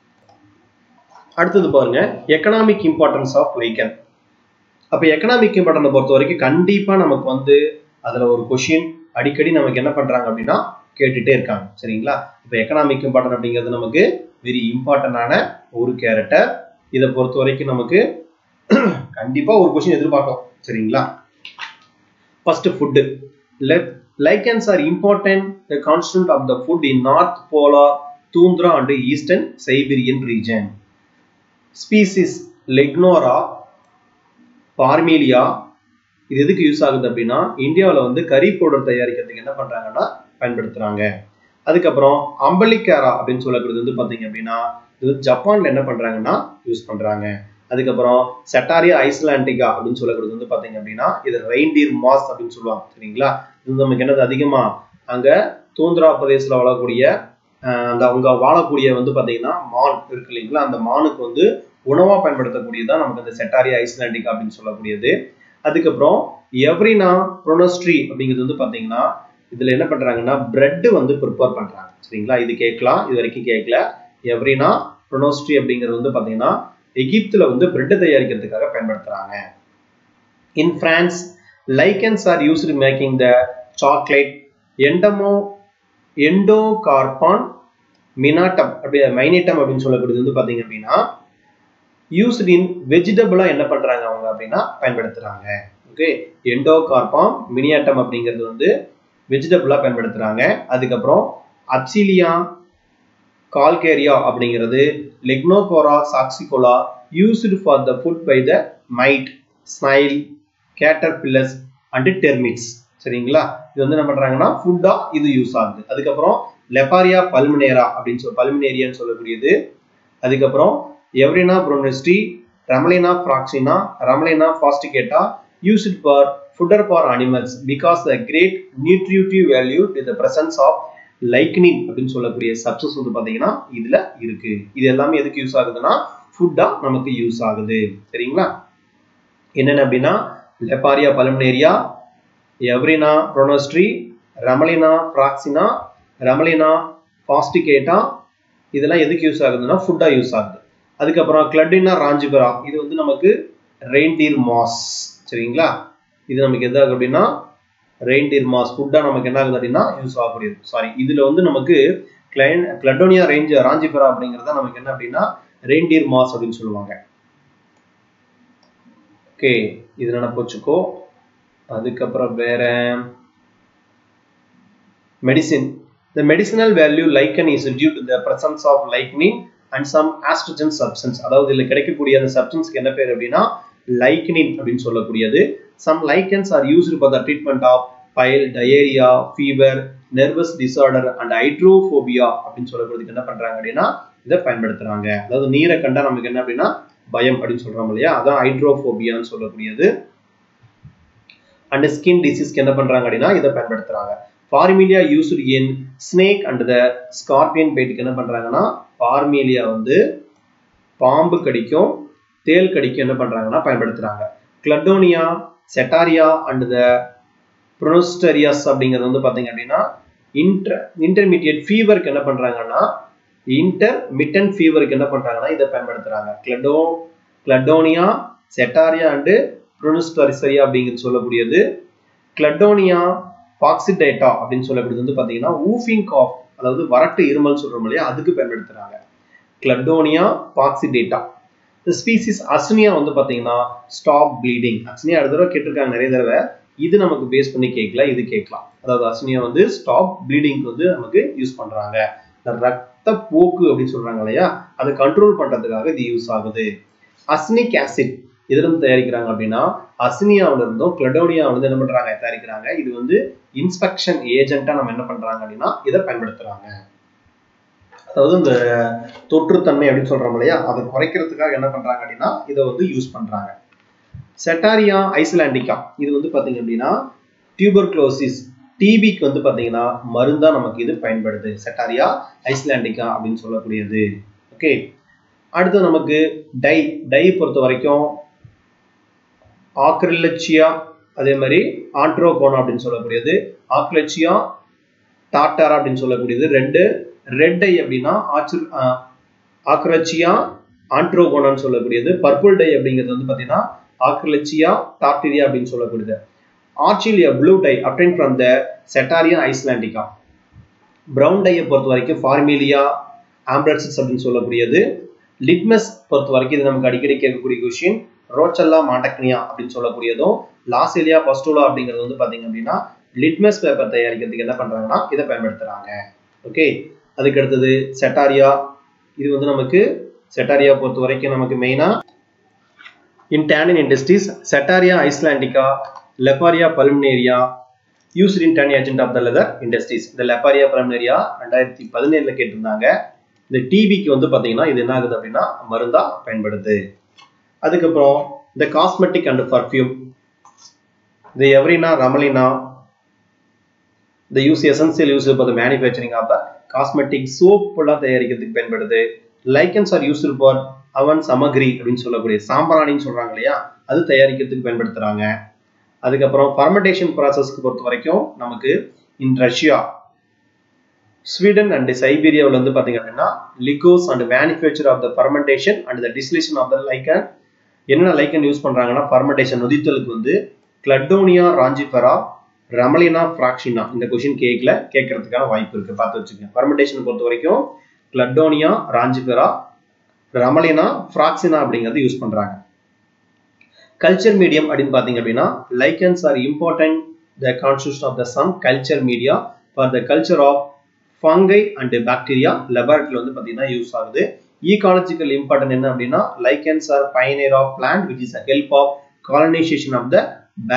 S1: அடுத்தது பாருங்க, எக்கனாமிக் இம்பார்ட்டன்ஸ் ஆஃப் லைக்கன். அப்ப எக்கனாமிக் இம்பார்ட்டன்ஸ் பொறுத்த வரைக்கும் கண்டிப்பா நமக்கு வந்து அதுல ஒரு क्वेश्चन அடிக்கடி நமக்கு என்ன பண்றாங்க அப்படின்னா கேட்டுட்டே இருக்காங்க. சரிங்களா? இப்ப எக்கனாமிக் இம்பார்ட்டன்ட் அப்படிங்கிறது நமக்கு வெரி இம்பார்ட்டன்டான ஒரு கேரக்டர். இதை பொறுத்த வரைக்கும் நமக்கு கண்டிப்பா ஒரு क्वेश्चन எதிர்பார்க்கலாம். சரிங்களா? First food. Lichens are important the constant of the food in North Polar Tundra and Eastern Siberian region. Species Legnora Parmelia இது எதுக்கு யூஸ் ஆகுது அப்படின்னா இந்தியாவில் வந்து கறி பவுடர் தயாரிக்கிறதுக்கு என்ன பண்றாங்கன்னா பயன்படுத்துறாங்க. அதுக்கப்புறம் அம்பலிகேரா அப்படின்னு சொல்லக்கூடியது வந்து பாத்தீங்க அப்படின்னா இது ஜப்பான்ல என்ன பண்றாங்கன்னா யூஸ் பண்றாங்க. அதுக்கப்புறம் செட்டாரியா ஐஸ்லாண்டிகா அப்படின்னு சொல்லக்கூடியது வந்து பாத்தீங்க அப்படின்னா இது ரெயின்டியர் மாஸ் அப்படின்னு சொல்லுவாங்க. சரிங்களா? இது நமக்கு என்னது அதிகமா அங்க தூந்திரா பிரதேசத்துல வாழக்கூடிய அந்த அவங்க வாழக்கூடிய வந்து பாத்தீங்கன்னா மான் இருக்கு இல்லைங்களா, அந்த மானுக்கு வந்து உணவா பயன்படுத்தக்கூடியதான் நமக்கு அந்த செட்டாரியா ஐஸ்லாண்டிகா அப்படின்னு சொல்லக்கூடியது. அதுக்கப்புறம் எவ்ரினா ப்ரோனோஸ்ட்ரி அப்படிங்கிறது வந்து பாத்தீங்கன்னா இதுல என்ன பண்றாங்கன்னா பிரெட் வந்து ப்ரிப்பேர் பண்றாங்க. சரிங்களா? இது கேட்கலாம், இது வரைக்கும் கேட்கல. எவ்ரினா ப்ரோனோஸ்ட்ரி அப்படிங்கிறது வந்து பாத்தீங்கன்னா எகிப்துல வந்து பிரெட் தயாரிக்கிறதுக்காக பயன்படுத்துறாங்க. In France, lichens are used in making the chocolate. Endocarpon minatum அப்படின்னு சொல்லக்கூடியது வந்து பாத்தீங்க அப்படின்னா used in vegetable என்ன பண்றாங்க அவங்க அப்படின்னா பயன்படுத்துறாங்க. ஓகே, எண்டோகார்பாம் மினியாட்டம் அப்படிங்கிறது வந்து வெஜிடபிளா பயன்படுத்துறாங்க. அதுக்கப்புறம் அப்சிலியா கால்கேரியா அப்படிங்கிறது லெக்னோபோரா சாக்சிகோலா used for the food by the mite, snail, caterpillars and termites. சரிங்களா? இது வந்து என்ன பண்றாங்கன்னா ஃபுட்டா இது யூஸ் ஆகுது. அதுக்கப்புறம் லெபாரியா பல்மினேரா அப்படின்னு பல்மினேரியான்னு சொல்லக்கூடியது. அதுக்கப்புறம் எவ்ரினா ப்ரோனஸ்டி, ரமலினா ஃப்ராக்சினா, ரமலினா ஃபாஸ்டிகேட்டா used for fodder for animals because the great nutritive value in the presence of லைக்னின் அப்படின்னு சொல்லக்கூடிய சப்ஸ்டன்ஸ் வந்து பாத்தீங்கன்னா இதுல இருக்கு. இது எல்லாமே எதுக்கு யூஸ் ஆகுதுன்னா ஃபுட்டா நமக்கு யூஸ் ஆகுது. சரிங்களா? என்னென்ன அப்படின்னா லெபாரியா பல்மினேரியா, எவ்ரினா ப்ரோனோஸ்ட்ரி, ரமலினா ஃப்ராக்சினா, ரமலினா ஃபாஸ்டிகேட்டா, இதெல்லாம் எதுக்கு யூஸ் ஆகுதுன்னா ஃபுட்டா யூஸ் ஆகுது. அதுக்கப்புறம் கிளடினா ராஞ்சிபரா இது வந்து நமக்கு ரெயின்டியர் மாஸ். சரிங்களா? இது நமக்கு எது ஆகுது அப்படின்னா ரெயின்டியர் மாஸ் ஃபுட்டா நமக்கு என்ன ஆகுது அப்படின்னா யூஸ் ஆகக்கூடியது. சாரி, இதுல வந்து நமக்கு கிளடோனியா ராஞ்சிபரா அப்படிங்கிறத நமக்கு என்ன அப்படின்னா ரெயின்டியர் மாஸ் அப்படின்னு சொல்லுவாங்க. ஓகே, இது நினைப்பு வச்சுக்கோ. அதுக்கப்புறம் வேற medicine. The medicinal value lichen is due to the presence of lignin and some astringent substance. அதாவது இதுல கிடைக்கக்கூடிய அந்த சப்ஸ்டன்ஸ்க்கு என்ன பேர் அப்படின்னா லைக்னின் அப்படின்னு சொல்லக்கூடியது. Some lichens are used for the treatment of bile, diarrhea, fever, nervous disorder and hydrophobia அப்படின்னு சொல்லக்கூடியதுக்கு என்ன பண்றாங்க அப்படின்னா இதை பயன்படுத்துறாங்க. அதாவது நீரை கண்டா நமக்கு என்ன அப்படின்னா பயம் அப்படின்னு சொல்றோம் இல்லையா, அதான் ஹைட்ரோபோபியான்னு சொல்லக்கூடியது. அண்ட் ஸ்கின் டிசீஸ்க்கு என்ன பண்றாங்க அப்படின்னா இதை பயன்படுத்துறாங்க. Parmelia used in snake and the scorpion பைட்டுக்கு என்ன பண்றாங்கன்னா பார்மீலியா வந்து பாம்பு கடிக்கும் தேல் கடிக்கும் என்ன பண்றாங்கன்னா பயன்படுத்துறாங்க. கிளடோனியா செட்டாரியா அண்ட் த ப்ரோனோஸ்டரியாஸ் அப்படிங்கிறது வந்து பாத்தீங்க அப்படின்னா இன்டர்மீடியட் ஃபீவருக்கு என்ன பண்றாங்கன்னா இன்டர்மிட்டன்ட் ஃபீவருக்கு என்ன பண்றாங்கன்னா இதை பயன்படுத்துறாங்க. கிளடோனியா செட்டாரியா அண்ட் ப்ரோனோஸ்டரியா அப்படிங்கிறது சொல்லக்கூடியது. கிளடோனியா பாக்சிடேட்டா அப்படின்னு சொல்லக்கூடியது வந்து பாத்தீங்கன்னா ஊஃபிங் காஃப், அதாவது வறட்டு இருமல் சொல்றோம் இல்லையா, அதுக்கு பயன்படுத்துறாங்க. கிளடோனியா பாக்சிடேட்டா. இந்த ஸ்பீசிஸ் அஸ்னியா வந்து பாத்தீங்கன்னா ஸ்டாப் ப்ளீடிங். அஸ்னியா அடுத்த தடவை கேட்டிருக்காங்க நிறைய தடவை, இது நமக்கு பேஸ் பண்ணி கேட்கல, இது கேட்கலாம். அதாவது அஸ்னியா வந்து ஸ்டாப் ப்ளீடிங் வந்து நமக்கு யூஸ் பண்றாங்க. ரத்த போக்கு அப்படின்னு சொல்றாங்க இல்லையா, அதை கண்ட்ரோல் பண்றதுக்காக இது யூஸ் ஆகுது. அஸ்னிக் ஆசிட் இதுல இருந்து தயாரிக்கிறாங்க அப்படின்னா அஸ்னியாவில இருந்தும் கிளடோனியா வந்து என்ன பண்றாங்க தயாரிக்கிறாங்க. இது வந்து இன்ஸ்பெக்ஷன் ஏஜென்ட்டா நம்ம என்ன பண்றாங்க அப்படின்னா இதை பயன்படுத்துறாங்க. அதாவது இந்த தொற்றுத்தன்மை அப்படின்னு சொல்றோம் இல்லையா, அதை குறைக்கிறதுக்காக என்ன பண்றாங்க அப்படின்னா இதை வந்து யூஸ் பண்றாங்க. செட்டாரியா ஐஸ்லாண்டிகா இது வந்து பாத்தீங்க அப்படின்னா டியூபர்குலோசிஸ் டிபிக்கு வந்து பாத்தீங்கன்னா மருந்தா நமக்கு இது பயன்படுது. செட்டாரியா ஐஸ்லாண்டிகா அப்படின்னு சொல்லக்கூடியது. ஓகே, அடுத்து நமக்கு டை பொறுத்த வரைக்கும் ஆக்ரிலச்சியா அதே மாதிரி ஆண்ட்ரோகோனா அப்படின்னு சொல்லக்கூடியது. ஆக்ரிலச்சியா டாட்டாரா அப்படின்னு சொல்லக்கூடியது ரெண்டு. ரெட் டை அப்படின்னா ஆக்ரிலச்சியா ஆண்ட்ரோகோனான்னு சொல்லக்கூடியது. பர்பிள் டை அப்படிங்கிறது வந்து பாத்தீங்கன்னா ஆக்ரிலச்சியா டார்டிரியா அப்படின்னு சொல்லக்கூடியது. ஆர்ச்சிலியா blue dye obtained from the Cetraria islandica. Brown டையை பொறுத்த வரைக்கும் ஃபார்மீலியா ஆம்பிரசிஸ் அப்படின்னு சொல்லக்கூடியது. லிட்மஸ் பொறுத்த வரைக்கும் இது நமக்கு அடிக்கடி கேட்கக்கூடிய கொஸ்டின். ரோச்சல்லா மாண்டக்னியா அப்படின்னு சொல்லக்கூடியதும் லாசிலியா பஸ்டோலா அப்படிங்கிறது வந்து பாத்தீங்க அப்படின்னா லிட்மஸ் பேப்பர் தயாரிக்கிறதுக்கு என்ன பண்றாங்கன்னா இதை பயன்படுத்துறாங்க. ஓகே, அதுக்கு அடுத்தது செட்டாரியா. இது வந்து நமக்கு செட்டாரியா பொறுத்த வரைக்கும் நமக்கு மெயினா in tannin industries Setaria icelandica, Leparia pulmonaria used in tannin agent of the leather industries. இந்த Leparia pulmonaria 2017ல கேட்டிருந்தாங்க. இந்த டிபிக்கு வந்து பாத்தீங்கன்னா இது என்ன ஆகுது அப்படின்னா மருந்தா பயன்படுது. அதுக்கப்புறம் இந்த காஸ்மெட்டிக் அண்ட் பர்ஃபியூம், இந்த எவரினா ரமலினா the use essential use for the manufacturing of the cosmetic soap எல்லாம் தயாரிக்கிறதுக்கு பயன்படுது. Lichens are used for அவன் சமகிரி அப்படின்னு சொல்லக்கூடிய சாம்பிராணின்னு சொல்றாங்க இல்லையா, அது தயாரிக்கிறதுக்கு பயன்படுத்துறாங்க. அதுக்கப்புறம் ஃபர்மெண்டேஷன் ப்ராசஸ்க்கு பொறுத்த வரைக்கும் நமக்கு இன் ரஷ்யா, ஸ்வீடன் அண்ட் சைபீரியாவில் வந்து பாத்தீங்க அப்படின்னா liquors and manufacture of the fermentation and the distillation of the lichen. என்ன லைக்கன் யூஸ் பண்றாங்கன்னா ஃபர்மெண்டேஷன் நொதித்தலுக்கு வந்து கிளடோனியா ராஞ்சிஃபெரா, ரமலினா ஃப்ராக்ஷினா. இந்த கொஸ்டின் கேட்கறதுக்கான வாய்ப்பு இருக்கு, பார்த்து வச்சுக்கோங்க. ஃபர்மெண்டேஷன் பொறுத்த வரைக்கும் கிளடோனியா ராஞ்சிஃபெரா, ரமலினா ஃப்ராக்ஷினா அப்படிங்கிறது யூஸ் பண்றாங்க. கல்ச்சர் மீடியம் அப்படின்னு பாத்தீங்க அப்படின்னா lichens are important the constitution of the some culture media for the culture of fungi and bacteria. லெபார்ட்டரியில வந்து பாத்தீங்கன்னா யூஸ் ஆகுது. ஈகாலஜிக்கல் இம்பார்ட்டன்ட் என்ன அப்படின்னா lichens are pioneer of plant which is help of colonisation of the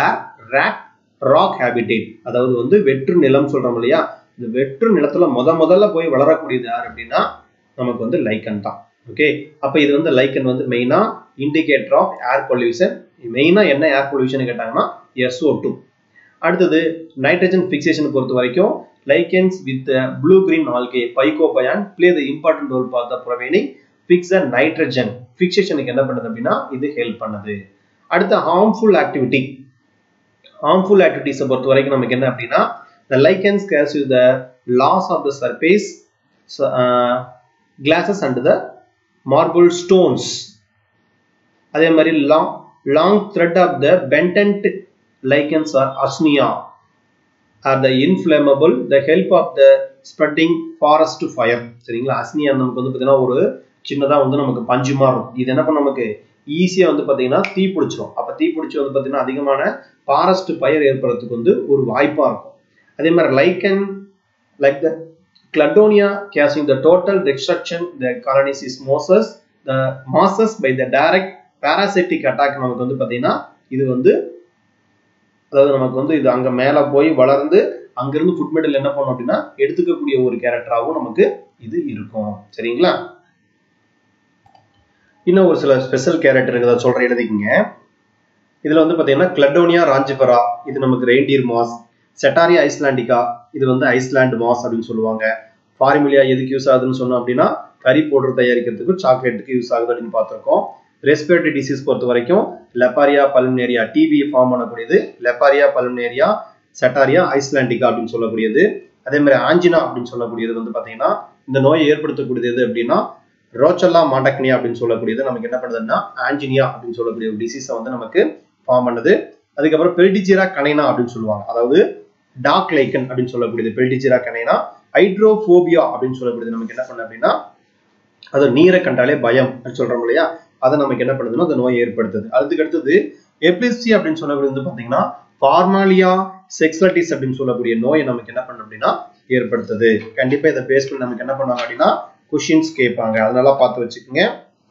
S1: rock habitat. அதாவது வந்து வெற்று நிலம் சொல்றோம் இல்லையா, இந்த வெற்று நிலத்துல முதல்ல போய் வளரக்கூடியது யார் அப்படின்னா நமக்கு வந்து லைக்கன் தான். ஓகே, அப்ப இது வந்து லைக்கன் வந்து மெயினா இண்டிகேட்டர் ஆஃப் ஏர் பொல்யூஷன். மெயினா என்ன ஏர் பொல்யூஷன் கேட்டாங்கன்னா SO2. அடுத்தது நைட்ரஜன் பிக்சேஷன் பொறுத்த வரைக்கும் lichens with blue green algae phycobiont play the important role for the providing fix the nitrogen பிக்சேஷனுக்கு என்ன பண்ணுது அப்படின்னா இது ஹெல்ப் பண்ணுது. அடுத்து ஹார்ம்ஃபுல் ஆக்டிவிட்டிஸை பொறுத்த வரைக்கும் நமக்கு என்ன அப்படின்னா the lichens cause you the loss of the surface glasses and the marble stones. அதே மாதிரி long thread of the bentont lichens are asnia are the inflammable the help of the spreading forest fire. சரிங்களா, அஸ்னியா நமக்கு வந்து பாத்தீங்கன்னா ஒரு சின்னதா வந்து நமக்கு பஞ்சு மாதிரி இருக்கும். இது என்ன பண்ண நமக்கு ஈஸியா வந்து பாத்தீங்கன்னா தீ பிடிச்சிரும். அப்ப தீ பிடிச்சி வந்து பாத்தீங்கன்னா அதிகமான ஃபாரஸ்ட் ஃபயர் ஏற்படுறதுக்கு வந்து ஒரு வாய்ப்பா இருக்கும். அதே மாதிரி லைக்கன் like the cladonia causing the total destruction the colonies is mosses by the direct parasitic attack. நமக்கு வந்து பாத்தீங்கன்னா இது வந்து அதாவது நமக்கு வந்து இது அங்க மேல போய் வளர்ந்து அங்கிருந்து ஃபுட் மெட்டல் என்ன பண்ணும் அப்படின்னா எடுத்துக்கக்கூடிய ஒரு கேரக்டராகவும் நமக்கு இது இருக்கும். சரிங்களா, இன்னும் ஒரு சில ஸ்பெஷல் கேரக்டர் இருக்குதா சொல்ற எழுதிக்கிங்க. இதுல வந்து பாத்தீங்கன்னா கிளடோனியா ராஞ்சிபரா இது நமக்கு ரெயின்டியர் மாஸ், செட்டாரியா ஐஸ்லாண்டிகா இது வந்து ஐஸ்லாண்ட் மாஸ் அப்படின்னு சொல்லுவாங்க. ஃபார்முலியா எதுக்கு யூஸ் ஆகுதுன்னு சொன்னோம் அப்படின்னா கறி பவுடர் தயாரிக்கிறதுக்கு சாக்லேட்டுக்கு யூஸ் ஆகுது அப்படின்னு பார்த்திருக்கோம். ரெஸ்பிரேட்டரி டிசீஸ் பொறுத்த வரைக்கும் லெப்பாரியா பல்மனேரியா டிபி ஃபார்ம் பண்ணக்கூடியது லெப்பாரியா பல்மனேரியா, செட்டாரியா ஐஸ்லாண்டிகா அப்படின்னு சொல்லக்கூடியது. அதே மாதிரி ஆஞ்சினா அப்படின்னு சொல்லக்கூடியது வந்து பாத்தீங்கன்னா இந்த நோயை ஏற்படுத்தக்கூடியது அப்படின்னா ரோச்சல்லா மாண்டக்னியா அப்படின்னு சொல்லக்கூடியது நமக்கு என்ன பண்ணுதுன்னா ஆஞ்சினியா அப்படின்னு சொல்லக்கூடிய ஒரு டிசீஸை வந்து நமக்கு ஃபார்ம் பண்ணுது. அதுக்கப்புறம் பெல்டிஜிரா கனைனா அப்படின்னு சொல்லுவாங்க, அதாவது டார்க் லைக்கன் அப்படின்னு சொல்லக்கூடியது பெல்டிஜிரா கனைனா. ஹைட்ரோபோபியா அப்படின்னு சொல்லக்கூடியது நமக்கு என்ன பண்ணு அப்படின்னா அது நீரை கண்டாலே பயம் சொல்றோம் இல்லையா, அதை நமக்கு என்ன பண்ணுதுன்னா அந்த நோயை ஏற்படுத்துது. அதுக்கு அடுத்தது எபிலிப்சி அப்படின்னு சொல்லக்கூடியது வந்து பாத்தீங்கன்னா ஃபார்மாலியா செக்ஸலட்டிஸ் அப்படின்னு சொல்லக்கூடிய நோயை நமக்கு என்ன பண்ணு அப்படின்னா ஏற்படுத்துது. கண்டிப்பா இதை பேஸ் பண்ணி நமக்கு என்ன பண்ணுவாங்க அப்படின்னா கொஸ்டின்ஸ் கேட்பாங்க, அதனால பார்த்து வச்சுக்கோங்க.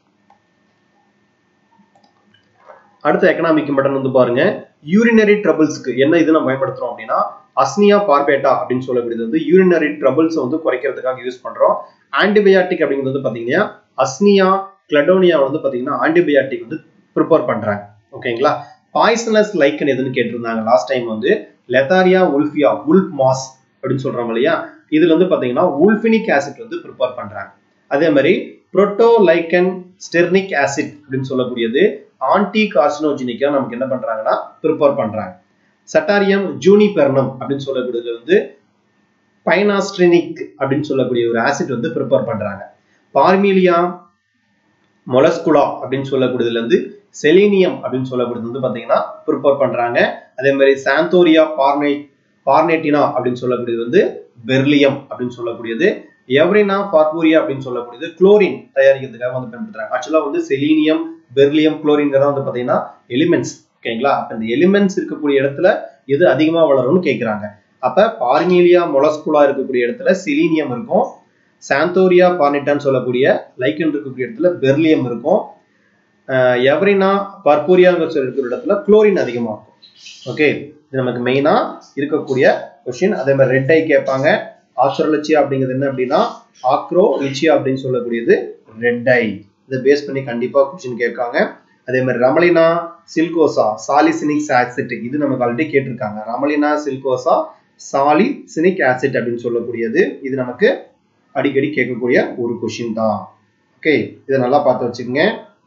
S1: அடுத்த எக்கனாமிக் பட்டன் வந்து பாருங்க, யூரினரி ட்ரபிள்ஸ்க்கு என்ன இது நம்ம பயன்படுத்துறோம் அப்படின்னா அஸ்னியா பார்பேட்டா அப்படின்னு சொல்லக்கூடியது வந்து யூரினரி ட்ரபிள்ஸ் வந்து குறைக்கிறதுக்காக யூஸ் பண்றோம். ஆன்டிபயாட்டிக் அப்படிங்கிறது வந்து பாத்தீங்கன்னா அஸ்னியா கிளடோனியா வந்து பாத்தீங்கன்னா ஆன்டிபயாட்டிக் வந்து ப்ரிப்பேர் பண்றாங்க. ஓகேங்களா. பாய்சனஸ் லைக்கன் எதுன்னு கேட்டிருந்தாங்க லாஸ்ட் டைம் வந்து லெத்தாரியா உல்ஃபியா உல்ஃப் மாஸ் அப்படின்னு சொல்றோம் இல்லையா, இதுல வந்து பாத்தீங்கன்னா உல்ஃபினிக் ஆசிட் வந்து ப்ரிப்பேர் பண்றாங்க. அதே மாதிரி புரோட்டோலைக்கன் ஸ்டெர்னிக் ஆசிட் அப்படின்னு சொல்லக்கூடியது ஆன்டி கார்சினோஜெனிக்கா நமக்கு என்ன பண்றாங்கன்னா ப்ரிப்பேர் பண்றாங்க. சட்டாரியம் ஜூனிபெர்னம் அப்படின்னு சொல்லக்கூடியது வந்து பைனாஸ்ட்ரினிக் அப்படின்னு சொல்லக்கூடிய ஒரு ஆசிட் வந்து ப்ரிப்பேர் பண்றாங்க. பார்மிலியா மொலஸ்குலா அப்படின்னு சொல்லக்கூடியதுல இருந்து செலீனியம் அப்படின்னு சொல்லக்கூடியது வந்து பாத்தீங்கன்னா ப்ரிப்பேர் பண்றாங்க. அதே மாதிரி சாந்தோரியா பார்னேட்டினா அப்படின்னு சொல்லக்கூடியது வந்து பெர்லியம் அப்படின்னு சொல்லக்கூடியது. எவரினா பார்பூரியா அப்படின்னு சொல்லக்கூடியது குளோரின் தயாரிக்கிறதுக்காக வந்து பயன்படுத்துறாங்க. ஆக்சுவலா வந்து செலீனியம் பெர்லியம் குளோரின்ங்கிறதா வந்து பாத்தீங்கன்னா எலிமெண்ட்ஸ். ஓகேங்களா. அந்த எலிமெண்ட்ஸ் இருக்கக்கூடிய இடத்துல எது அதிகமா வளரும்னு கேட்கிறாங்க. அப்ப பார்மிலியா மொலஸ்குலா இருக்கக்கூடிய இடத்துல செலீனியம் இருக்கும், சாந்தோரியா பார்னேட்டான்னு சொல்லக்கூடிய லைக்கன் இருக்கக்கூடிய இடத்துல பெர்லியம் இருக்கும், எவரினா பர்பூரியாங்கிற இருக்கிற இடத்துல குளோரின் அதிகமா இருக்கும். ஓகே, இது நமக்கு மெயினா இருக்கக்கூடிய கொஸ்டின். அதே மாதிரி ரெட் ஐ கேட்பாங்க. ஆக்ரோலிச்சியா அப்படிங்கிறது என்ன அப்படின்னா ஆக்ரோலிச்சியா அப்படின்னு சொல்லக்கூடியது ரெட் ஐ. இதை பேஸ் பண்ணி கண்டிப்பா கொஸ்டின் கேட்காங்க. அதே மாதிரி ரமலினா சில்கோசா சாலிசினிக் ஆசிட் இது நமக்கு ஆல்ரெடி கேட்டிருக்காங்க. ரமலினா சில்கோசா சாலிசினிக் ஆசிட் அப்படின்னு சொல்லக்கூடியது இது நமக்கு அடிக்கடி கேட்கக்கூடிய ஒரு கொஸ்டின் தான். ஓகே, இதை நல்லா பார்த்து வச்சுக்கோங்க.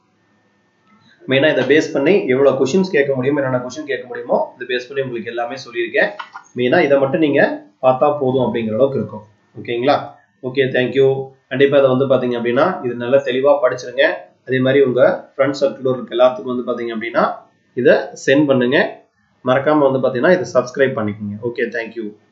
S1: மெயினா இதை பேஸ் பண்ணி எவ்வளவு கொஸ்டின்ஸ் கேட்க முடியும், என்னென்ன கொஸ்டின் கேட்க முடியுமோ இதை பேஸ் பண்ணி உங்களுக்கு எல்லாமே சொல்லியிருக்கேன். மெயினா இதை மட்டும் நீங்க பார்த்தா போதும் அப்படிங்கிற அளவுக்கு இருக்கும். ஓகேங்களா. Okay, thank you. கண்டிப்பா இதை வந்து பாத்தீங்க அப்படின்னா இது நல்லா தெளிவா படிச்சிருங்க. அதே மாதிரி உங்க ஃப்ரெண்ட்ஸ் சர்க்கிள் இருக்க எல்லாத்துக்கும் வந்து பாத்தீங்க அப்படின்னா இதை சென்ட் பண்ணுங்க. மறக்காம வந்து பாத்தீங்கன்னா இதை சப்ஸ்கிரைப் பண்ணிக்கோங்க. Okay, thank you.